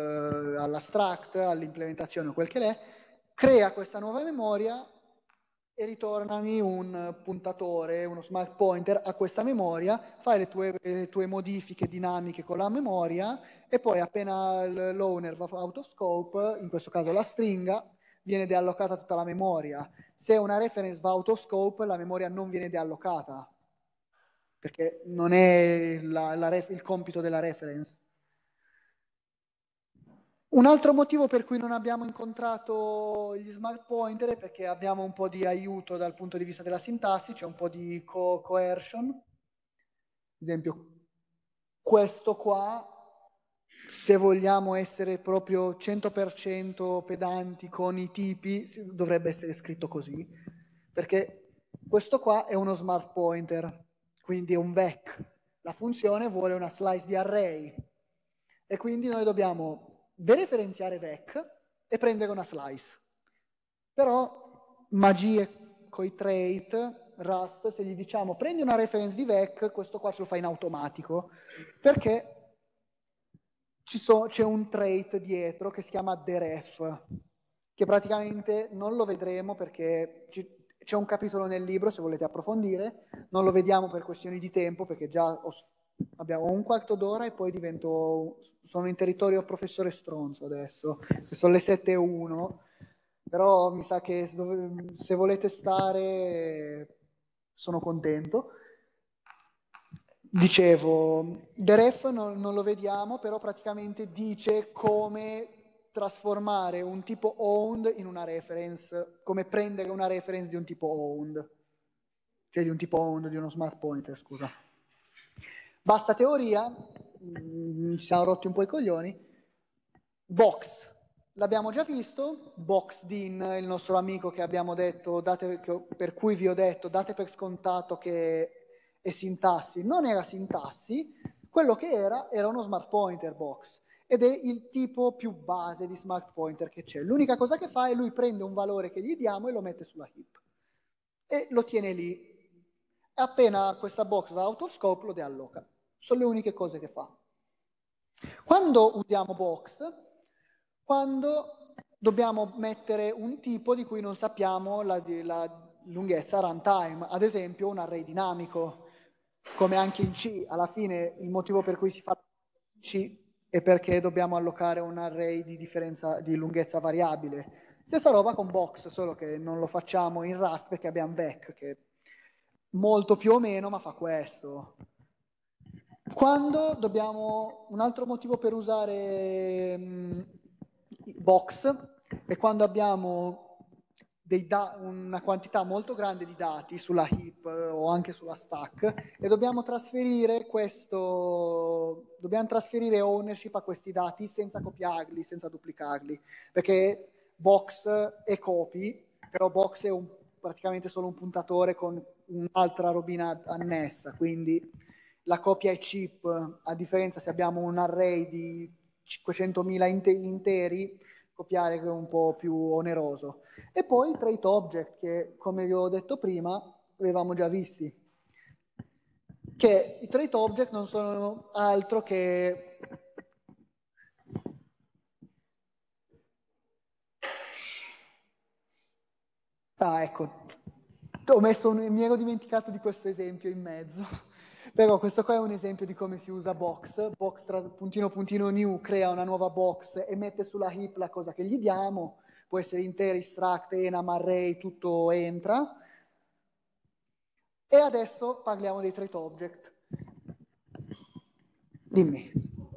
alla struct, all'implementazione o quel che è, crea questa nuova memoria e ritornami un puntatore, uno smart pointer a questa memoria, fai le tue modifiche dinamiche con la memoria e poi appena l'owner va out of scope, in questo caso la stringa, viene deallocata tutta la memoria. Se una reference va out of scope, la memoria non viene deallocata, perché non è il compito della reference. Un altro motivo per cui non abbiamo incontrato gli smart pointer è perché abbiamo un po' di aiuto dal punto di vista della sintassi, c'è un po' di coercion. Ad esempio, questo qua, se vogliamo essere proprio 100% pedanti con i tipi, dovrebbe essere scritto così, perché questo qua è uno smart pointer, quindi è un vec. La funzione vuole una slice di array e quindi noi dobbiamo dereferenziare vec e prendere una slice. Però magie coi trait, Rust, se gli diciamo prendi una reference di vec, questo qua ce lo fa in automatico, perché c'è un trait dietro che si chiama deref, che praticamente non lo vedremo perché c'è un capitolo nel libro se volete approfondire, non lo vediamo per questioni di tempo perché già abbiamo un quarto d'ora e poi sono in territorio professore stronzo adesso, sono le 7:01, però mi sa che se volete stare sono contento. Dicevo, deref non lo vediamo, però praticamente dice come trasformare un tipo owned in una reference, come prendere una reference di un tipo owned, cioè di un tipo owned, di uno smart pointer, scusa. Basta teoria, ci siamo rotti un po' i coglioni. Box, l'abbiamo già visto, BoxDin, il nostro amico che abbiamo detto, per cui vi ho detto, date per scontato che è sintassi, non era sintassi, quello che era uno smart pointer box, ed è il tipo più base di smart pointer che c'è. L'unica cosa che fa è lui prende un valore che gli diamo e lo mette sulla heap, e lo tiene lì. Appena questa box va out of scope lo dealloca. Sono le uniche cose che fa. Quando usiamo box, quando dobbiamo mettere un tipo di cui non sappiamo la lunghezza runtime, ad esempio un array dinamico, come anche in C, alla fine il motivo per cui si fa C è perché dobbiamo allocare un array di lunghezza variabile. Stessa roba con box, solo che non lo facciamo in Rust perché abbiamo vec, che è molto più o meno, ma fa questo. Quando dobbiamo, un altro motivo per usare box è quando abbiamo una quantità molto grande di dati sulla heap o anche sulla stack e dobbiamo trasferire ownership a questi dati senza copiarli, senza duplicarli, perché box è copy, però box è praticamente solo un puntatore con un'altra robina annessa, quindi la copia è cheap, a differenza se abbiamo un array di 500.000 interi, copiare è un po' più oneroso. E poi i trait object, che come vi ho detto prima, avevamo già visti. Che i trait object non sono altro che... Ah, ecco, mi ero dimenticato di questo esempio in mezzo. Però questo qua è un esempio di come si usa box. Box puntino puntino new crea una nuova box e mette sulla heap la cosa che gli diamo. Può essere interi, struct, enum, array, tutto entra. E adesso parliamo dei trait object. Dimmi.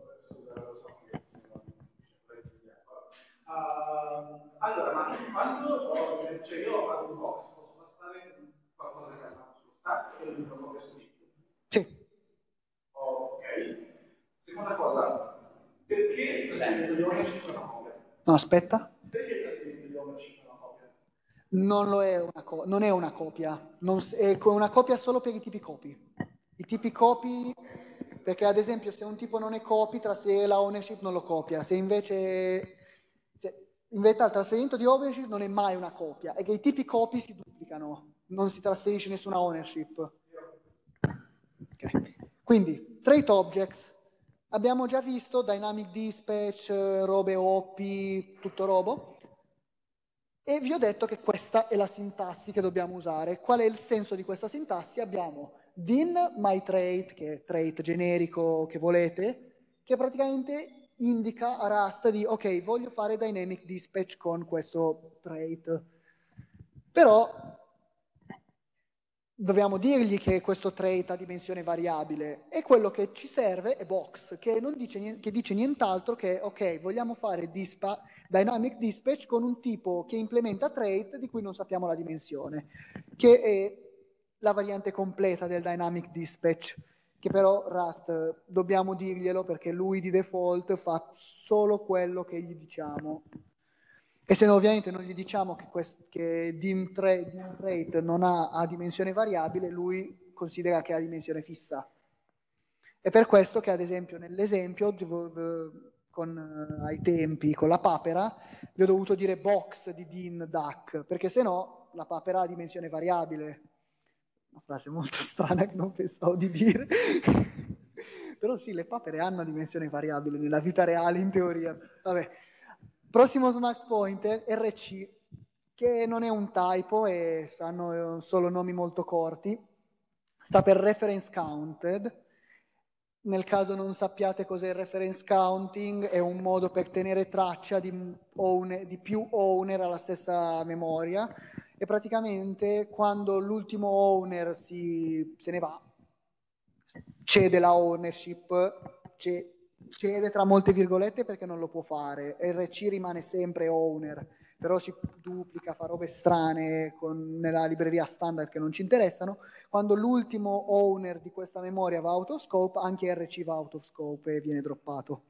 Allora, ma quando se io ho fatto un box, posso passare qualcosa che ha fatto sullo stack e lo dico copia su link? Sì. Ok. Seconda cosa, perché il trasferimento di ownership è una copia? No, aspetta. Perché il trasferimento di ownership è una copia? Non è una copia, è una copia solo per i tipi copy. I tipi copy, perché ad esempio se un tipo non è copy, trasferire la ownership non lo copia. Se invece in verità il trasferimento di ownership non è mai una copia, è che i tipi copy si duplicano, non si trasferisce nessuna ownership. Okay. Quindi, trait objects. Abbiamo già visto Dynamic Dispatch, robe OP, tutto robo. E vi ho detto che questa è la sintassi che dobbiamo usare. Qual è il senso di questa sintassi? Abbiamo din myTrait, che è trait generico che volete, che praticamente indica a Rust di ok, voglio fare dynamic dispatch con questo trait. Però dobbiamo dirgli che questo trait ha dimensione variabile, e quello che ci serve è box, che dice nient'altro che ok, vogliamo fare dynamic dispatch con un tipo che implementa trait di cui non sappiamo la dimensione, che è la variante completa del dynamic dispatch, che però Rust dobbiamo dirglielo perché lui di default fa solo quello che gli diciamo. E se no, ovviamente non gli diciamo che dim trait non ha dimensione variabile, lui considera che ha dimensione fissa. È per questo che, ad esempio, nell'esempio, ai tempi, con la papera, vi ho dovuto dire box di din duck, perché se no la papera ha dimensione variabile. Una frase molto strana che non pensavo di dire. Però sì, le papere hanno dimensione variabile nella vita reale, in teoria. Vabbè. Prossimo smart pointer, RC, che non è un typo e hanno solo nomi molto corti. Sta per reference counted. Nel caso non sappiate cos'è il reference counting, è un modo per tenere traccia di più owner alla stessa memoria, e praticamente quando l'ultimo owner se ne va, cede la ownership, cede tra molte virgolette perché non lo può fare, RC rimane sempre owner, però si duplica, fa robe strane nella libreria standard che non ci interessano. Quando l'ultimo owner di questa memoria va out of scope, anche RC va out of scope e viene droppato.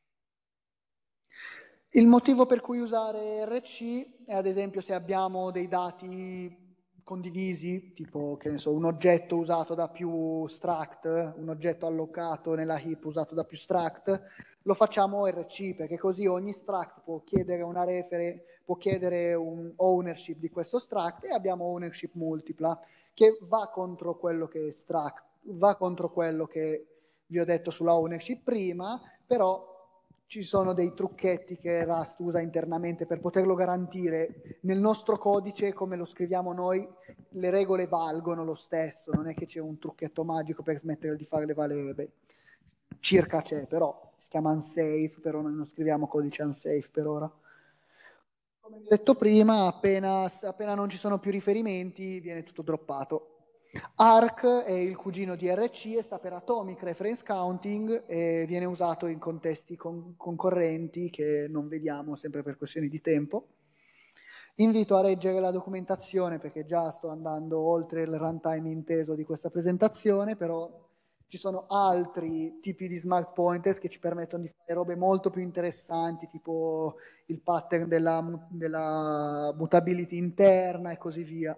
Il motivo per cui usare RC è, ad esempio, se abbiamo dei dati condivisi, tipo, che ne so, un oggetto usato da più struct, un oggetto allocato nella heap usato da più struct, lo facciamo RC, perché così ogni struct può chiedere può chiedere un ownership di questo struct, e abbiamo ownership multipla, che va contro quello che è struct, va contro quello che vi ho detto sulla ownership prima, però ci sono dei trucchetti che Rust usa internamente per poterlo garantire. Nel nostro codice, come lo scriviamo noi, le regole valgono lo stesso, non è che c'è un trucchetto magico per smettere di farle valere. Beh, circa c'è, però si chiama unsafe, però noi non scriviamo codice unsafe per ora. Come detto prima, appena non ci sono più riferimenti, viene tutto droppato. ARC è il cugino di RC e sta per Atomic Reference Counting, e viene usato in contesti concorrenti che non vediamo, sempre per questioni di tempo. Invito a leggere la documentazione perché già sto andando oltre il runtime inteso di questa presentazione, però ci sono altri tipi di smart pointers che ci permettono di fare robe molto più interessanti, tipo il pattern della mutability interna e così via.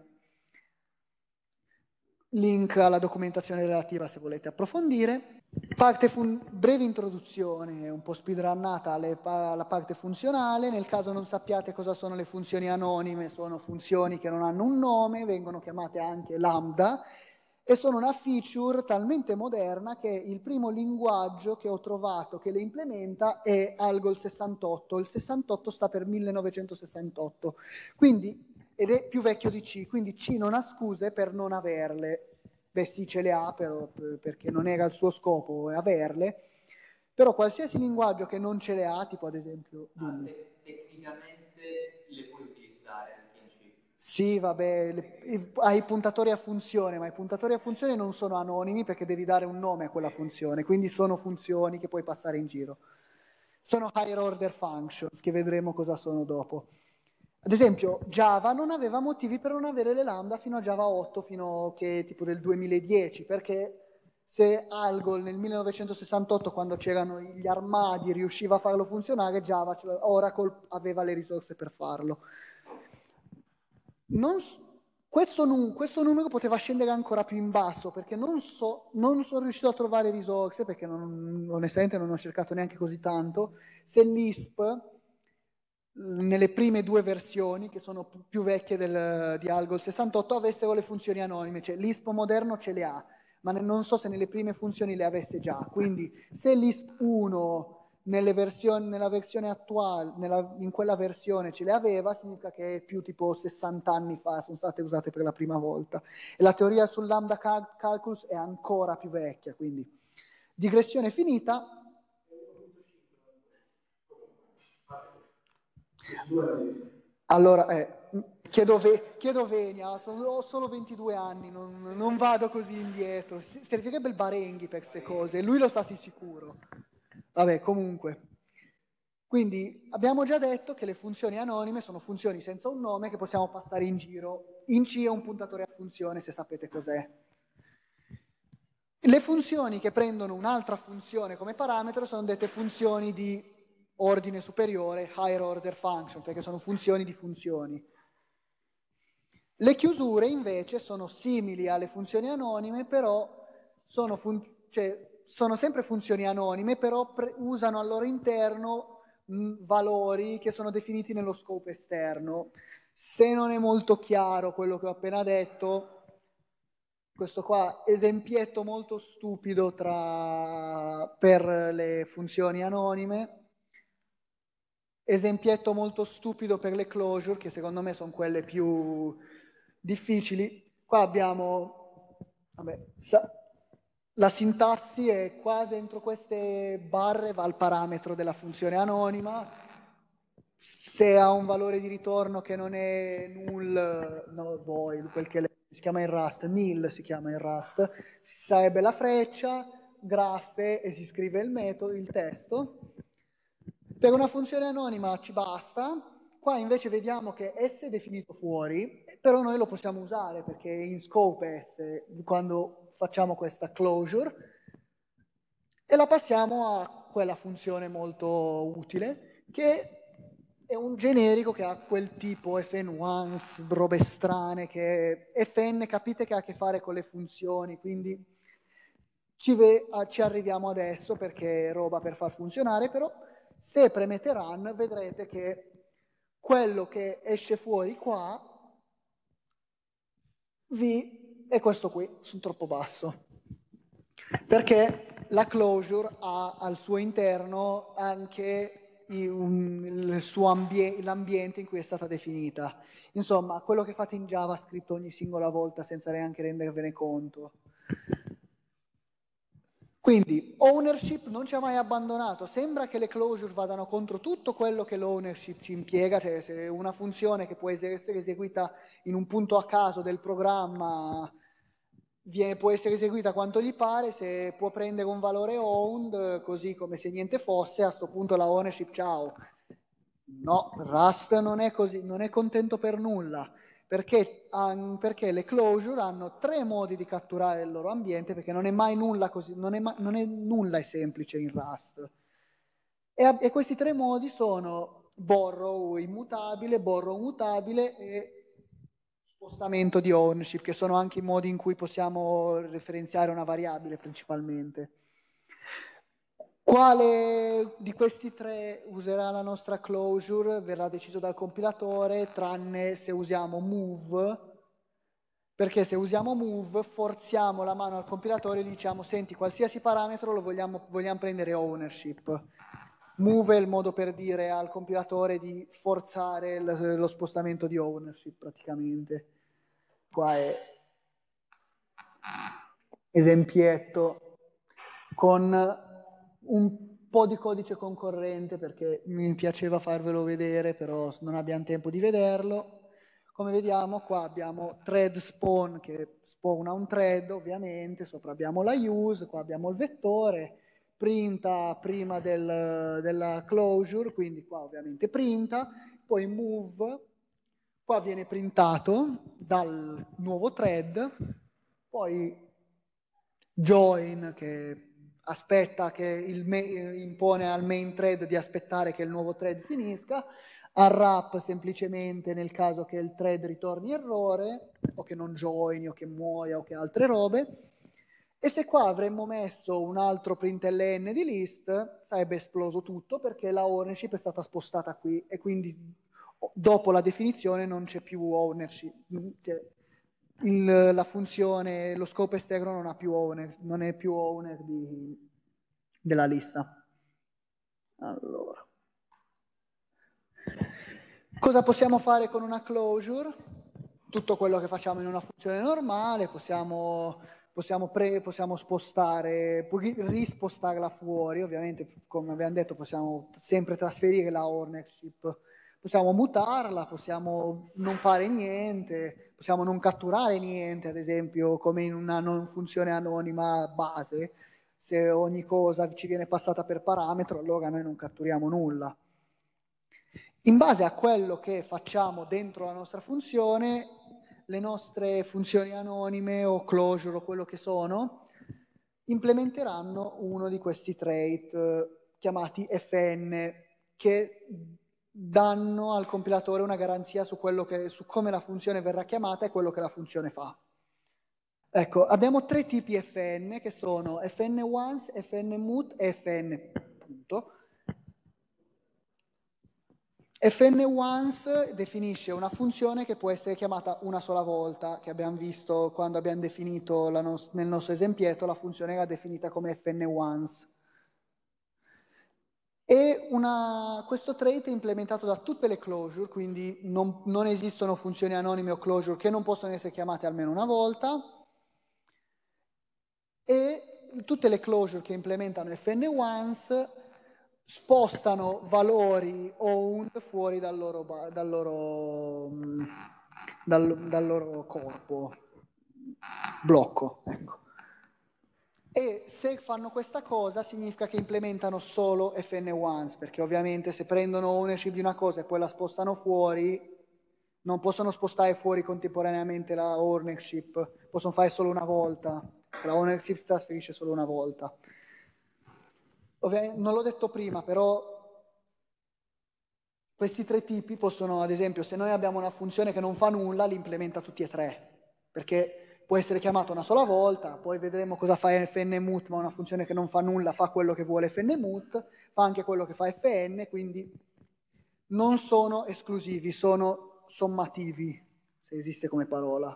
Link alla documentazione relativa se volete approfondire. Breve introduzione, un po' speedrunnata alla parte funzionale. Nel caso non sappiate cosa sono le funzioni anonime, sono funzioni che non hanno un nome, vengono chiamate anche lambda, e sono una feature talmente moderna che il primo linguaggio che ho trovato che le implementa è Algol 68. Il 68 sta per 1968, quindi, ed è più vecchio di C, quindi C non ha scuse per non averle. Beh sì, ce le ha, però, perché non era il suo scopo averle, però qualsiasi linguaggio che non ce le ha, tipo ad esempio... Tecnicamente le puoi utilizzare anche in C. Sì, vabbè, hai puntatori a funzione, ma i puntatori a funzione non sono anonimi perché devi dare un nome a quella funzione, quindi sono funzioni che puoi passare in giro. Sono higher order functions, che vedremo cosa sono dopo. Ad esempio, Java non aveva motivi per non avere le lambda fino a Java 8, fino che tipo del 2010, perché se Algol nel 1968, quando c'erano gli armadi, riusciva a farlo funzionare, Oracle aveva le risorse per farlo. Questo numero poteva scendere ancora più in basso, perché non sono riuscito a trovare risorse, perché onestamente non ho cercato neanche così tanto, se l'ISP nelle prime due versioni, che sono più vecchie di Algol 68, avessero le funzioni anonime, cioè l'ISP moderno ce le ha, ma non so se nelle prime funzioni le avesse già. Quindi se l'ISP 1 nella versione attuale, in quella versione ce le aveva, significa che più tipo 60 anni fa sono state usate per la prima volta. E la teoria sul lambda calculus è ancora più vecchia, quindi digressione finita. Allora, chiedo venia, ho solo 22 anni, non vado così indietro. Servirebbe il Barenghi per queste cose, lui lo sa sicuro. Vabbè, comunque. Quindi abbiamo già detto che le funzioni anonime sono funzioni senza un nome che possiamo passare in giro. In C è un puntatore a funzione, se sapete cos'è. Le funzioni che prendono un'altra funzione come parametro sono dette funzioni di ordine superiore, higher order function, perché sono funzioni di funzioni. Le chiusure invece sono simili alle funzioni anonime, però sono sempre funzioni anonime, però usano al loro interno valori che sono definiti nello scope esterno. Se non è molto chiaro quello che ho appena detto, questo qua, esempietto molto stupido per le funzioni anonime, esempietto molto stupido per le closure, che secondo me sono quelle più difficili. Qua abbiamo, la sintassi è qua dentro queste barre va il parametro della funzione anonima. Se ha un valore di ritorno che non è null, no, void, quel che si chiama in Rust, nil si chiama in Rust, sarebbe la freccia, graffe e si scrive il metodo, il testo. Per una funzione anonima ci basta. Qua invece vediamo che S è definito fuori, però noi lo possiamo usare perché in scope S, quando facciamo questa closure, e la passiamo a quella funzione molto utile, che è un generico che ha quel tipo fn once, robe strane, che fn capite che ha a che fare con le funzioni, quindi ci arriviamo adesso perché è roba per far funzionare, però se premete run vedrete che quello che esce fuori qua è questo qui, sono troppo basso, perché la closure ha al suo interno anche l'ambiente in cui è stata definita. Insomma, quello che fate in JavaScript ogni singola volta senza neanche rendervene conto. Quindi ownership non ci ha mai abbandonato, sembra che le closure vadano contro tutto quello che l'ownership ci impiega, cioè se una funzione che può essere eseguita in un punto a caso del programma può essere eseguita quanto gli pare, se può prendere un valore owned così come se niente fosse, a sto punto la ownership ciao. No, Rust non è così, non è contento per nulla. Perché le closure hanno 3 modi di catturare il loro ambiente, perché non è mai nulla così, non è nulla è semplice in Rust. E questi 3 modi sono borrow immutabile, borrow mutabile e spostamento di ownership, che sono anche i modi in cui possiamo referenziare una variabile principalmente. Quale di questi 3 userà la nostra closure verrà deciso dal compilatore, tranne se usiamo move, perché se usiamo move forziamo la mano al compilatore e gli diciamo senti, qualsiasi parametro lo vogliamo prendere ownership. Move è il modo per dire al compilatore di forzare lo spostamento di ownership praticamente. Qua è esempietto con un po' di codice concorrente perché mi piaceva farvelo vedere, però non abbiamo tempo di vederlo. Come vediamo qua abbiamo thread spawn che spawna un thread ovviamente, sopra abbiamo la use, qua abbiamo il vettore, printa prima della closure, quindi qua ovviamente printa, poi move, qua viene printato dal nuovo thread, poi join che aspetta che impone al main thread di aspettare che il nuovo thread finisca, unwrap semplicemente nel caso che il thread ritorni errore o che non joini o che muoia o che altre robe. E se qua avremmo messo un altro println di list sarebbe esploso tutto perché la ownership è stata spostata qui e quindi dopo la definizione non c'è più ownership, cioè, la funzione, lo scope esterno non è più owner della lista. Allora, cosa possiamo fare con una closure? Tutto quello che facciamo in una funzione normale, possiamo spostare, rispostarla fuori, ovviamente come abbiamo detto possiamo sempre trasferire la ownership, possiamo mutarla, possiamo non fare niente, possiamo non catturare niente, ad esempio come in una funzione anonima base, se ogni cosa ci viene passata per parametro, allora noi non catturiamo nulla. In base a quello che facciamo dentro la nostra funzione, le nostre funzioni anonime o closure o quello che sono, implementeranno uno di questi trait chiamati FN, che danno al compilatore una garanzia su come la funzione verrà chiamata e quello che la funzione fa. Ecco, abbiamo tre tipi FN che sono FN once, FN mut e FN punto. FN once definisce una funzione che può essere chiamata una sola volta, che abbiamo visto quando abbiamo definito nel nostro esempietto, la funzione era definita come FN once. E questo trait è implementato da tutte le closure, quindi non esistono funzioni anonime o closure che non possono essere chiamate almeno una volta, e tutte le closure che implementano FN once spostano valori owned fuori dal loro corpo, blocco, ecco. E se fanno questa cosa significa che implementano solo FN once, perché ovviamente se prendono ownership di una cosa e poi la spostano fuori, non possono spostare fuori contemporaneamente la ownership, possono fare solo una volta, la ownership si trasferisce solo una volta. Ovviamente, non l'ho detto prima, però questi tre tipi possono, ad esempio, se noi abbiamo una funzione che non fa nulla, li implementa tutti e tre, perché può essere chiamata una sola volta, poi vedremo cosa fa fnmut, ma una funzione che non fa nulla fa quello che vuole fnmut, fa anche quello che fa fn, quindi non sono esclusivi, sono sommativi, se esiste come parola.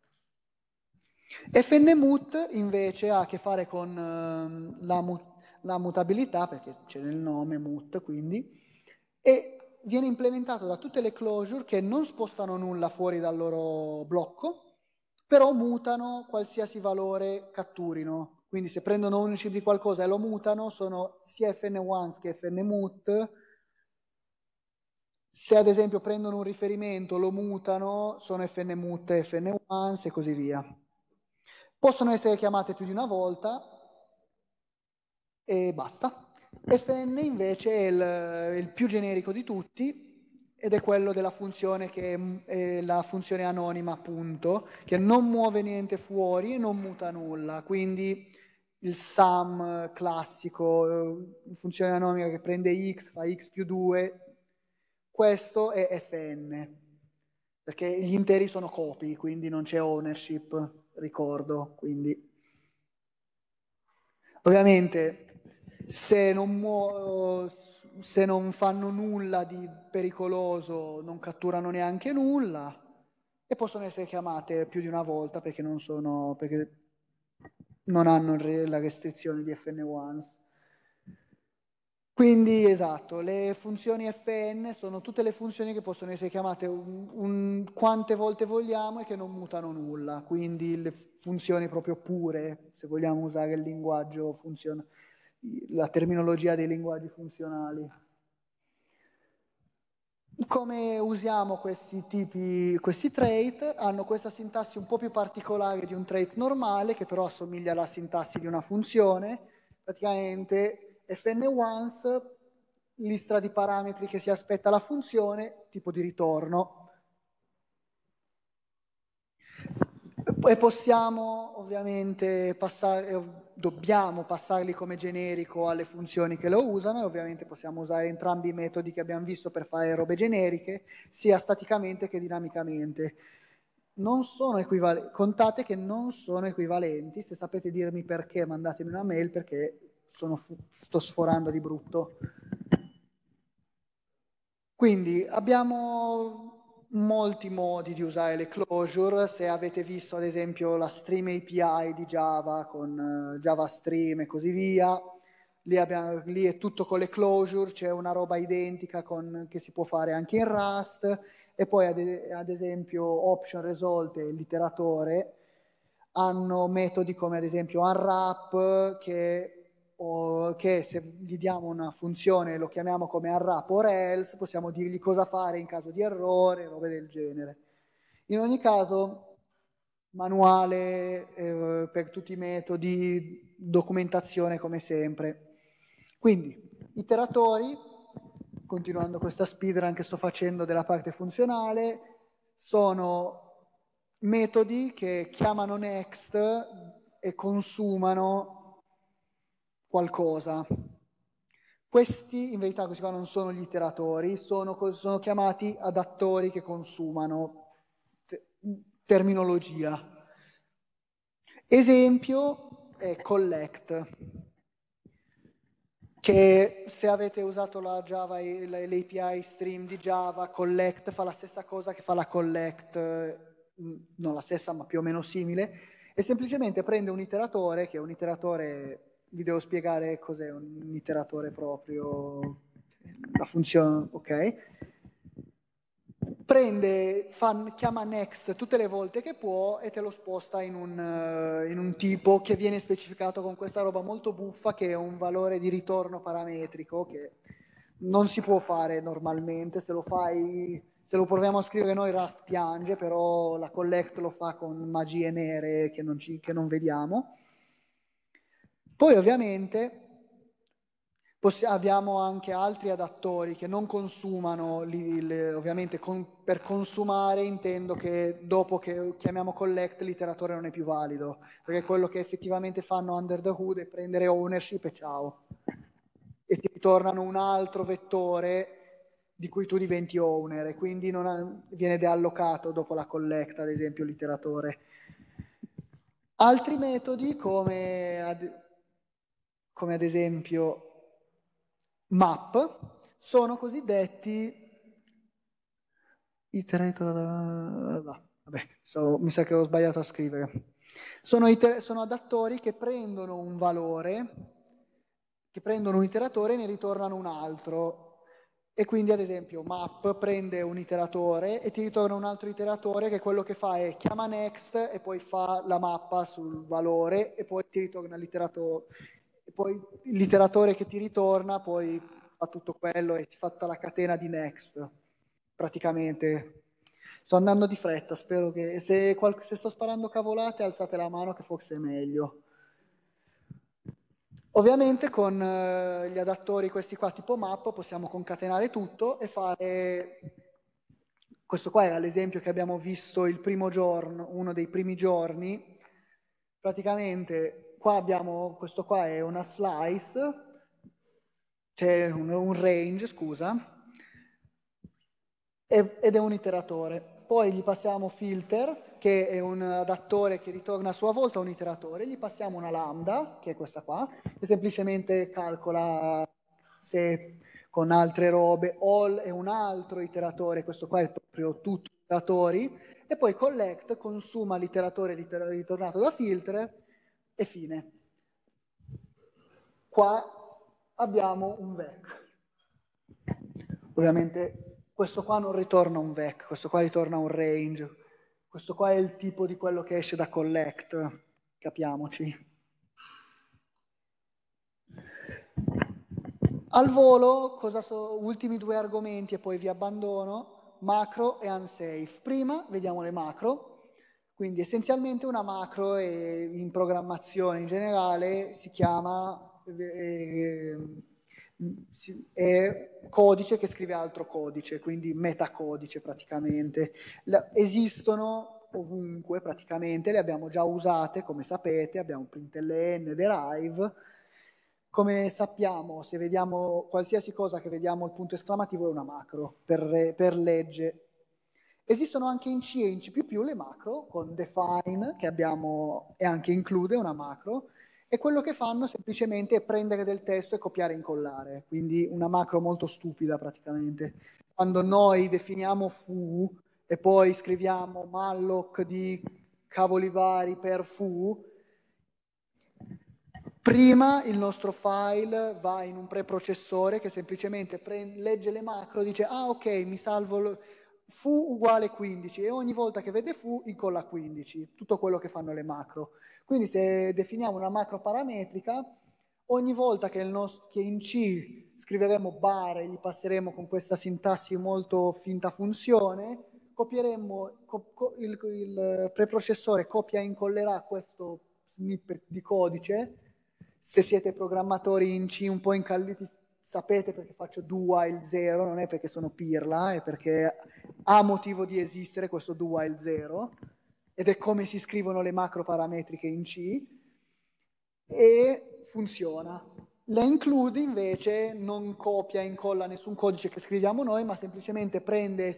fnmut invece ha a che fare con la mutabilità, perché c'è nel nome mut, quindi, e viene implementato da tutte le closure che non spostano nulla fuori dal loro blocco, però mutano qualsiasi valore catturino. Quindi se prendono ownership di qualcosa e lo mutano, sono sia fn once che fn mut. Se ad esempio prendono un riferimento, lo mutano, sono fn mut e fn once e così via. Possono essere chiamate più di una volta e basta. Fn invece è il più generico di tutti ed è quello della funzione che è la funzione anonima, appunto, che non muove niente fuori e non muta nulla. Quindi il sum classico, funzione anonima che prende x, fa x più 2, questo è Fn, perché gli interi sono copy, quindi non c'è ownership, ricordo, quindi ovviamente se non fanno nulla di pericoloso non catturano neanche nulla e possono essere chiamate più di una volta perché non hanno la restrizione di FN1. Quindi esatto, le funzioni Fn sono tutte le funzioni che possono essere chiamate quante volte vogliamo e che non mutano nulla, quindi le funzioni proprio pure, se vogliamo usare il linguaggio la terminologia dei linguaggi funzionali. Come usiamo questi trait? Hanno questa sintassi un po' più particolare di un trait normale, che però assomiglia alla sintassi di una funzione. Praticamente fn once, lista di parametri che si aspetta la funzione, tipo di ritorno. E possiamo ovviamente dobbiamo passarli come generico alle funzioni che lo usano e ovviamente possiamo usare entrambi i metodi che abbiamo visto per fare robe generiche, sia staticamente che dinamicamente. Non sono equivalenti, contate che non sono equivalenti, se sapete dirmi perché mandatemi una mail perché sto sforando di brutto. Quindi abbiamo molti modi di usare le closure. Se avete visto ad esempio la Stream API di Java con Java Stream e così via, lì è tutto con le closure, c'è una roba identica che si può fare anche in Rust, e poi ad esempio option, result e l'iteratore hanno metodi come ad esempio unwrap che se gli diamo una funzione e lo chiamiamo come unwrap or else, possiamo dirgli cosa fare in caso di errore, robe del genere. In ogni caso, manuale per tutti i metodi, documentazione come sempre. Quindi, iteratori, continuando questa speedrun che sto facendo della parte funzionale, sono metodi che chiamano next e consumano qualcosa. Questi in verità questi qua non sono gli iteratori, sono chiamati adattori che consumano. Terminologia. Esempio è collect, che se avete usato la Java, l'API stream di Java, collect fa la stessa cosa che fa la collect, non la stessa ma più o meno simile, e semplicemente prende un iteratore, che è un iteratore, vi devo spiegare cos'è un iteratore proprio, la funzione, ok? Chiama next tutte le volte che può e te lo sposta in un tipo che viene specificato con questa roba molto buffa che è un valore di ritorno parametrico che non si può fare normalmente. Se lo proviamo a scrivere noi Rust piange, però la collect lo fa con magie nere che non vediamo. Poi ovviamente abbiamo anche altri adattori che non consumano, ovviamente per consumare intendo che dopo che chiamiamo collect l'iteratore non è più valido, perché quello che effettivamente fanno under the hood è prendere ownership e ciao, e ti ritornano un altro vettore di cui tu diventi owner e quindi viene deallocato dopo la collect, ad esempio l'iteratore. Altri metodi come ad esempio map sono cosiddetti vabbè, mi sa che ho sbagliato a scrivere. Sono adattori che prendono un valore, che prendono un iteratore e ne ritornano un altro. E quindi ad esempio map prende un iteratore e ti ritorna un altro iteratore che quello che fa è chiama next e poi fa la mappa sul valore e poi ti ritorna l'iteratore. E poi l'iteratore che ti ritorna poi fa tutto quello e ti fa tutta la catena di next, praticamente. Sto andando di fretta, spero che se sto sparando cavolate alzate la mano che forse è meglio. Ovviamente con gli adattori questi qua tipo map possiamo concatenare tutto e fare... Questo qua era l'esempio che abbiamo visto il primo giorno, uno dei primi giorni. Praticamente qua abbiamo, questo qua è una slice, c'è un range, scusa, ed è un iteratore. Poi gli passiamo filter, che è un adattore che ritorna a sua volta un iteratore, gli passiamo una lambda, che è questa qua, che semplicemente calcola se con altre robe, all è un altro iteratore, questo qua è proprio tutto iteratori, e poi collect consuma l'iteratore ritornato da filter e fine. Qua abbiamo un vec. Ovviamente questo qua non ritorna un vec, questo qua ritorna un range. Questo qua è il tipo di quello che esce da collect, capiamoci. Al volo, ultimi due argomenti e poi vi abbandono, macro e unsafe. Prima vediamo le macro, quindi essenzialmente una macro in programmazione in generale si chiama... è codice che scrive altro codice, quindi metacodice praticamente. Esistono ovunque praticamente, le abbiamo già usate, come sapete, abbiamo println, derive. Come sappiamo, se vediamo qualsiasi cosa che vediamo il punto esclamativo è una macro, per legge. Esistono anche in C e in C++ le macro, con define, che abbiamo, e anche include una macro, e quello che fanno semplicemente è prendere del testo e copiare e incollare, quindi una macro molto stupida praticamente. Quando noi definiamo foo e poi scriviamo malloc di cavoli vari per foo, Prima il nostro file va in un preprocessore che semplicemente legge le macro, dice ah ok, mi salvo foo uguale 15 e ogni volta che vede foo incolla 15, tutto quello che fanno le macro. Quindi se definiamo una macro parametrica, ogni volta che in C scriveremo bar e gli passeremo con questa sintassi molto finta funzione, copieremo, il preprocessore copia e incollerà questo snippet di codice. Se siete programmatori in C un po' incalliti, sapete perché faccio do while 0, non è perché sono pirla, è perché ha motivo di esistere questo do while 0, ed è come si scrivono le macro parametriche in C, e funziona. La include invece non copia e incolla nessun codice che scriviamo noi, ma semplicemente prende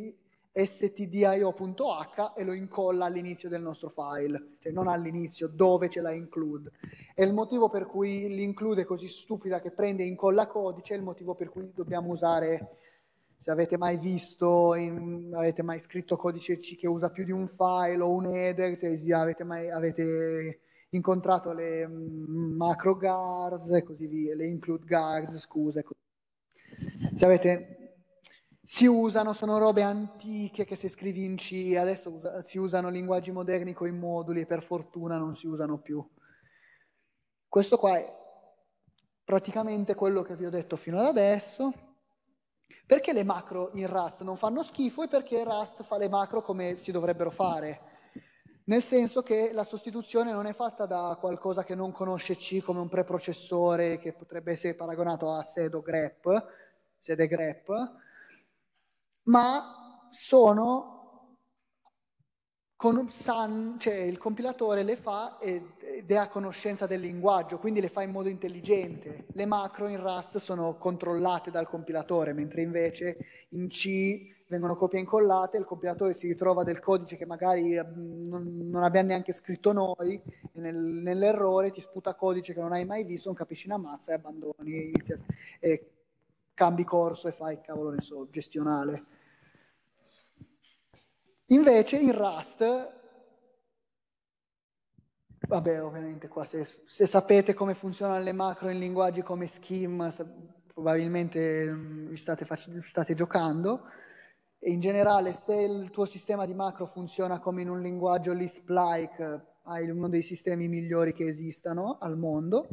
stdio.h e lo incolla all'inizio del nostro file, cioè non all'inizio, dove c'è la include. E il motivo per cui l'include è così stupida che prende e incolla codice è il motivo per cui dobbiamo usare, se avete mai visto, avete mai scritto codice C che usa più di un file o un header, cioè avete incontrato le macro guards e così via, le include guards, scusa. Se avete... Si usano, sono robe antiche che se scrivi in C, adesso si usano linguaggi moderni con i moduli e per fortuna non si usano più. Questo qua è praticamente quello che vi ho detto fino ad adesso. Perché le macro in Rust non fanno schifo e perché Rust fa le macro come si dovrebbero fare. Nel senso che la sostituzione non è fatta da qualcosa che non conosce C come un preprocessore che potrebbe essere paragonato a sed o grep, sed e grep, ma sono cioè il compilatore le fa ed è a conoscenza del linguaggio, quindi le fa in modo intelligente. Le macro in Rust sono controllate dal compilatore, mentre invece in C vengono copia incollate, il compilatore si ritrova del codice che magari non abbiamo neanche scritto noi, e nell'errore ti sputa codice che non hai mai visto, non capisci una mazza e abbandoni, e cambi corso e fai, cavolo ne so, gestionale. Invece in Rust, vabbè, ovviamente qua se sapete come funzionano le macro in linguaggi come Scheme, probabilmente vi state giocando. E in generale, se il tuo sistema di macro funziona come in un linguaggio Lisp-like, hai uno dei sistemi migliori che esistano al mondo.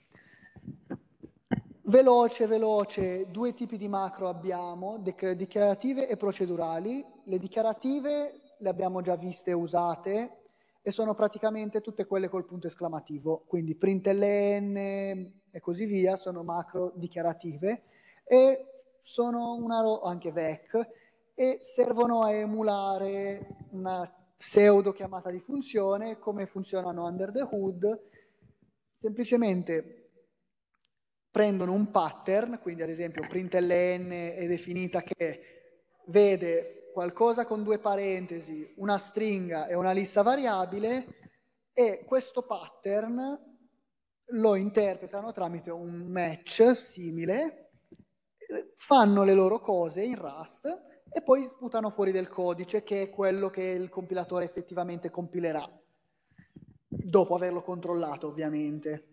Veloce, due tipi di macro abbiamo, dichiarative e procedurali. Le dichiarative le abbiamo già viste e usate e sono praticamente tutte quelle col punto esclamativo, quindi println e così via, sono macro dichiarative e sono anche vec, e servono a emulare una pseudo chiamata di funzione, come funzionano under the hood. Semplicemente prendono un pattern, quindi ad esempio println è definita che vede qualcosa con due parentesi, una stringa e una lista variabile, e questo pattern lo interpretano tramite un match simile, fanno le loro cose in Rust e poi sputano fuori del codice, che è quello che il compilatore effettivamente compilerà, dopo averlo controllato ovviamente.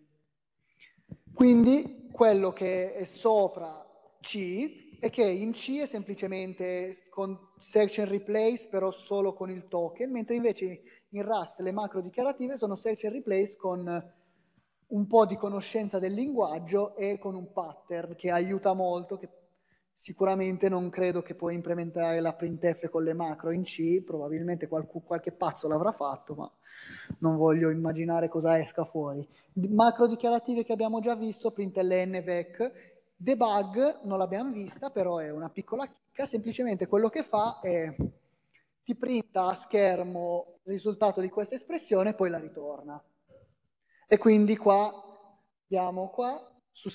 Quindi quello che è sopra C è che in C è semplicemente con search and replace, però solo con il token, mentre invece in Rust le macro dichiarative sono search and replace con un po' di conoscenza del linguaggio e con un pattern che aiuta molto, che sicuramente non credo che puoi implementare la printf con le macro in C, probabilmente qualche pazzo l'avrà fatto, ma non voglio immaginare cosa esca fuori. Macro dichiarative che abbiamo già visto, println, vec, debug non l'abbiamo vista, però è una piccola chicca, semplicemente quello che fa è ti printa a schermo il risultato di questa espressione e poi la ritorna. E quindi qua abbiamo qua,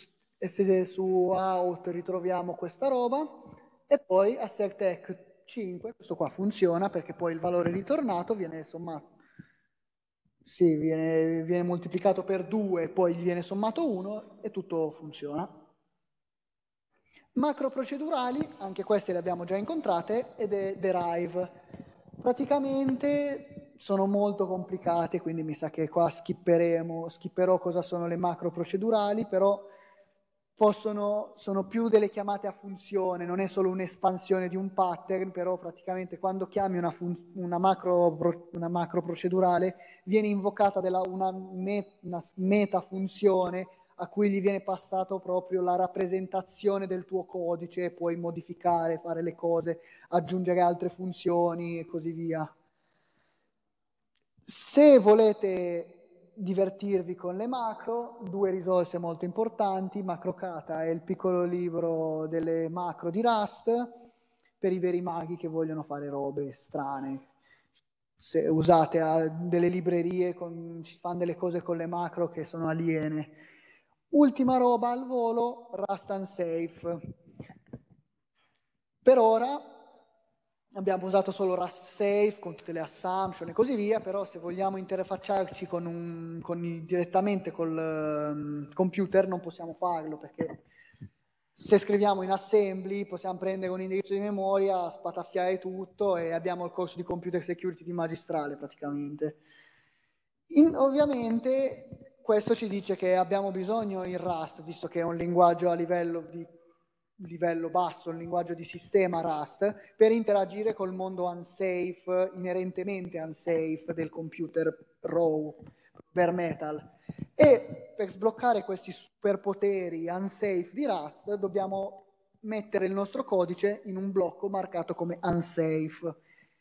su out ritroviamo questa roba, e poi assertec 5, questo qua funziona perché poi il valore ritornato viene sommato, sì, viene moltiplicato per 2, poi gli viene sommato 1 e tutto funziona. Macro procedurali, anche queste le abbiamo già incontrate, ed è derive. Praticamente sono molto complicate, quindi mi sa che qua skipperò cosa sono le macro procedurali, però sono più delle chiamate a funzione, non è solo un'espansione di un pattern, però praticamente quando chiami una macro procedurale viene invocata una meta funzione a cui gli viene passato proprio la rappresentazione del tuo codice, puoi modificare, fare le cose, aggiungere altre funzioni e così via. Se volete divertirvi con le macro, due risorse molto importanti: Macrocata è il piccolo libro delle macro di Rust per i veri maghi che vogliono fare robe strane. Se usate delle librerie, fanno delle cose con le macro che sono aliene. Ultima roba al volo, Rust Unsafe. Per ora abbiamo usato solo Rust Safe con tutte le assumption e così via, però se vogliamo interfacciarci direttamente col computer non possiamo farlo, perché se scriviamo in assembly possiamo prendere un indirizzo di memoria, spataffiare tutto e abbiamo il corso di computer security di magistrale praticamente. Ovviamente questo ci dice che abbiamo bisogno in Rust, visto che è un linguaggio a livello basso, un linguaggio di sistema Rust, per interagire col mondo unsafe, inerentemente unsafe del computer raw, bare metal. E per sbloccare questi superpoteri unsafe di Rust dobbiamo mettere il nostro codice in un blocco marcato come unsafe.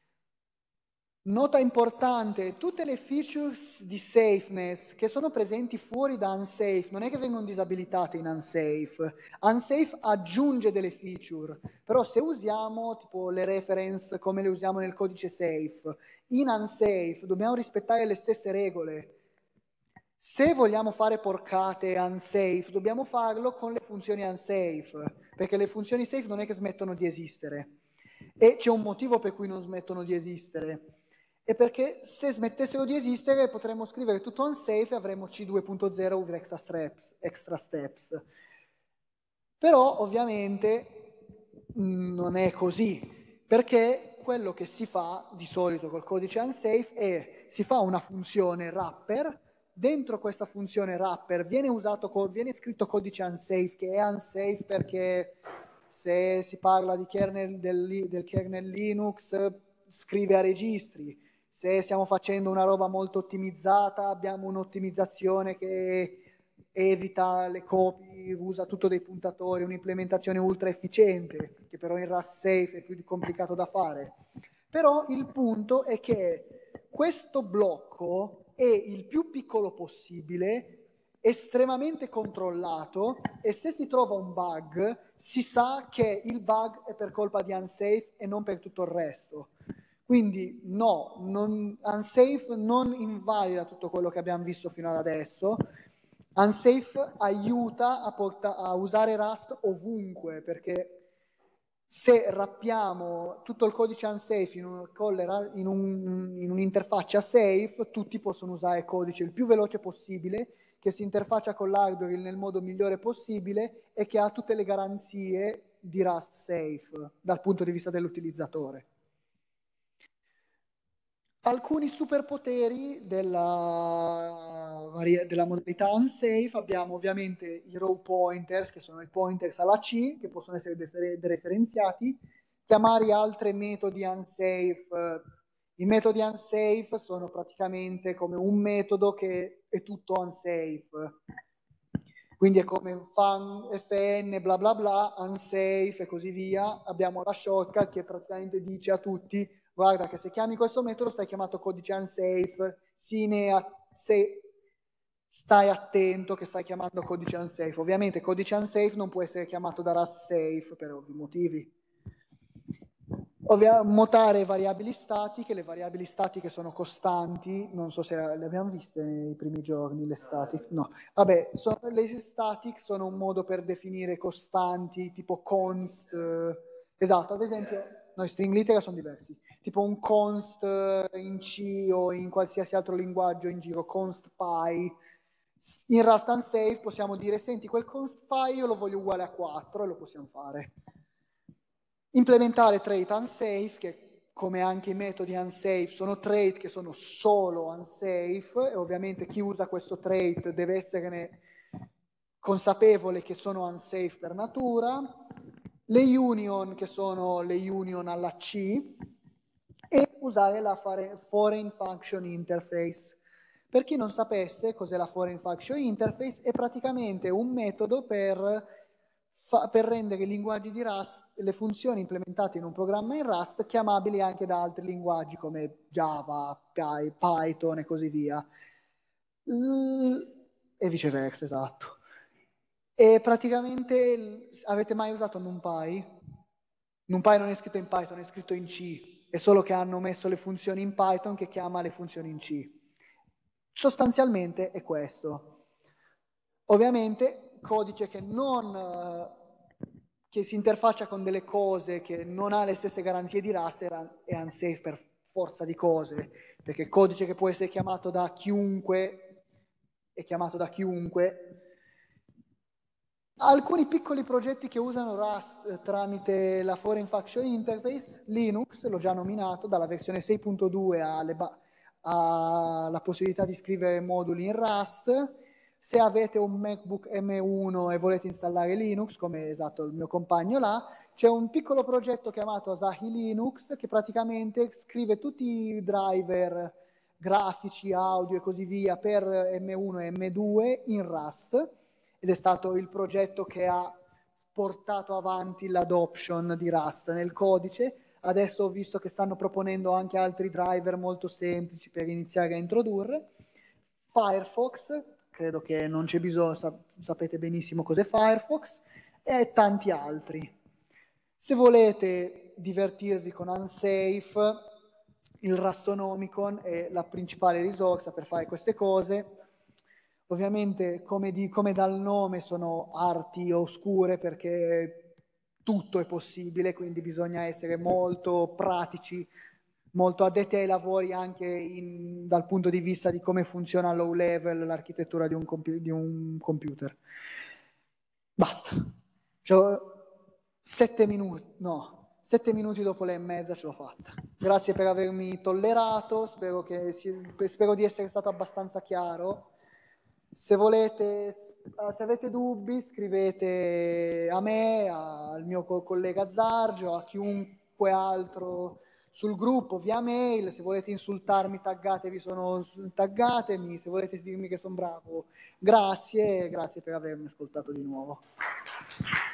Nota importante: tutte le features di safeness che sono presenti fuori da unsafe non è che vengono disabilitate in unsafe. Unsafe aggiunge delle feature, però se usiamo tipo le reference come le usiamo nel codice safe, in unsafe dobbiamo rispettare le stesse regole. Se vogliamo fare porcate unsafe, dobbiamo farlo con le funzioni unsafe, perché le funzioni safe non è che smettono di esistere. E c'è un motivo per cui non smettono di esistere. E perché se smettessero di esistere potremmo scrivere tutto unsafe e avremo C2.0 with extra steps. Però ovviamente non è così, perché quello che si fa di solito col codice unsafe è si fa una funzione wrapper. Dentro questa funzione wrapper viene scritto codice unsafe, che è unsafe perché se si parla di kernel del kernel Linux scrive a registri. Se stiamo facendo una roba molto ottimizzata, abbiamo un'ottimizzazione che evita le copie, usa tutto dei puntatori, un'implementazione ultra efficiente, che però in Rust Safe è più complicato da fare. Però il punto è che questo blocco è il più piccolo possibile, estremamente controllato, e se si trova un bug si sa che il bug è per colpa di unsafe e non per tutto il resto. Quindi no, unsafe non invalida tutto quello che abbiamo visto fino ad adesso. Unsafe aiuta a usare Rust ovunque, perché se rappiamo tutto il codice unsafe in un'interfaccia safe, tutti possono usare il codice il più veloce possibile, che si interfaccia con l'hardware nel modo migliore possibile e che ha tutte le garanzie di Rust safe dal punto di vista dell'utilizzatore. Alcuni superpoteri della modalità unsafe: abbiamo ovviamente i raw pointers, che sono i pointers alla C, che possono essere dereferenziati, chiamare altri metodi unsafe. I metodi unsafe sono praticamente come un metodo che è tutto unsafe. Quindi è come fn bla bla bla, unsafe e così via. Abbiamo la shortcut che praticamente dice a tutti: guarda che se chiami questo metodo stai chiamato codice unsafe, se stai attento che stai chiamando codice unsafe. Ovviamente codice unsafe non può essere chiamato da Rust safe per ovvi motivi. Mutare variabili statiche. Le variabili statiche sono costanti, non so se le abbiamo viste nei primi giorni, le static. No, vabbè, le static sono un modo per definire costanti, tipo const. Esatto, ad esempio, noi string litera sono diversi, tipo un const in C o in qualsiasi altro linguaggio in giro, const pi. In Rust unsafe possiamo dire: senti, quel const pi io lo voglio uguale a 4, e lo possiamo fare. Implementare trait unsafe, che come anche i metodi unsafe, sono trait che sono solo unsafe, e ovviamente chi usa questo trait deve esserne consapevole che sono unsafe per natura, le union che sono le union alla C, e usare la foreign function interface. Per chi non sapesse cos'è la foreign function interface, è praticamente un metodo per rendere i linguaggi di Rust, le funzioni implementate in un programma in Rust, chiamabili anche da altri linguaggi come Java, Python e così via. E viceversa, esatto. E praticamente avete mai usato NumPy? NumPy non è scritto in Python, è scritto in C, è solo che hanno messo le funzioni in Python che chiama le funzioni in C. Sostanzialmente è questo. Ovviamente codice che che si interfaccia con delle cose che non ha le stesse garanzie di Rust è unsafe per forza di cose, perché codice che può essere chiamato da chiunque è chiamato da chiunque. Alcuni piccoli progetti che usano Rust tramite la Foreign Function Interface, Linux, l'ho già nominato, dalla versione 6.2 ha la possibilità di scrivere moduli in Rust. Se avete un MacBook M1 e volete installare Linux, come esatto il mio compagno là, c'è un piccolo progetto chiamato Asahi Linux che praticamente scrive tutti i driver grafici, audio e così via per M1 e M2 in Rust, ed è stato il progetto che ha portato avanti l'adoption di Rust nel codice. Adesso ho visto che stanno proponendo anche altri driver molto semplici per iniziare a introdurre. Firefox, credo che non c'è bisogno, sapete benissimo cos'è Firefox, e tanti altri. Se volete divertirvi con Unsafe, il Rustonomicon è la principale risorsa per fare queste cose. Ovviamente, come dal nome, sono arti oscure perché tutto è possibile, quindi bisogna essere molto pratici, molto addetti ai lavori anche dal punto di vista di come funziona low level l'architettura di un computer. Basta. 7 minuti dopo le 9:30 ce l'ho fatta. Grazie per avermi tollerato, spero di essere stato abbastanza chiaro. Se avete dubbi, scrivete a me, al mio collega Zargio, a chiunque altro sul gruppo via mail. Se volete insultarmi, taggatemi. Se volete dirmi che sono bravo, grazie per avermi ascoltato di nuovo.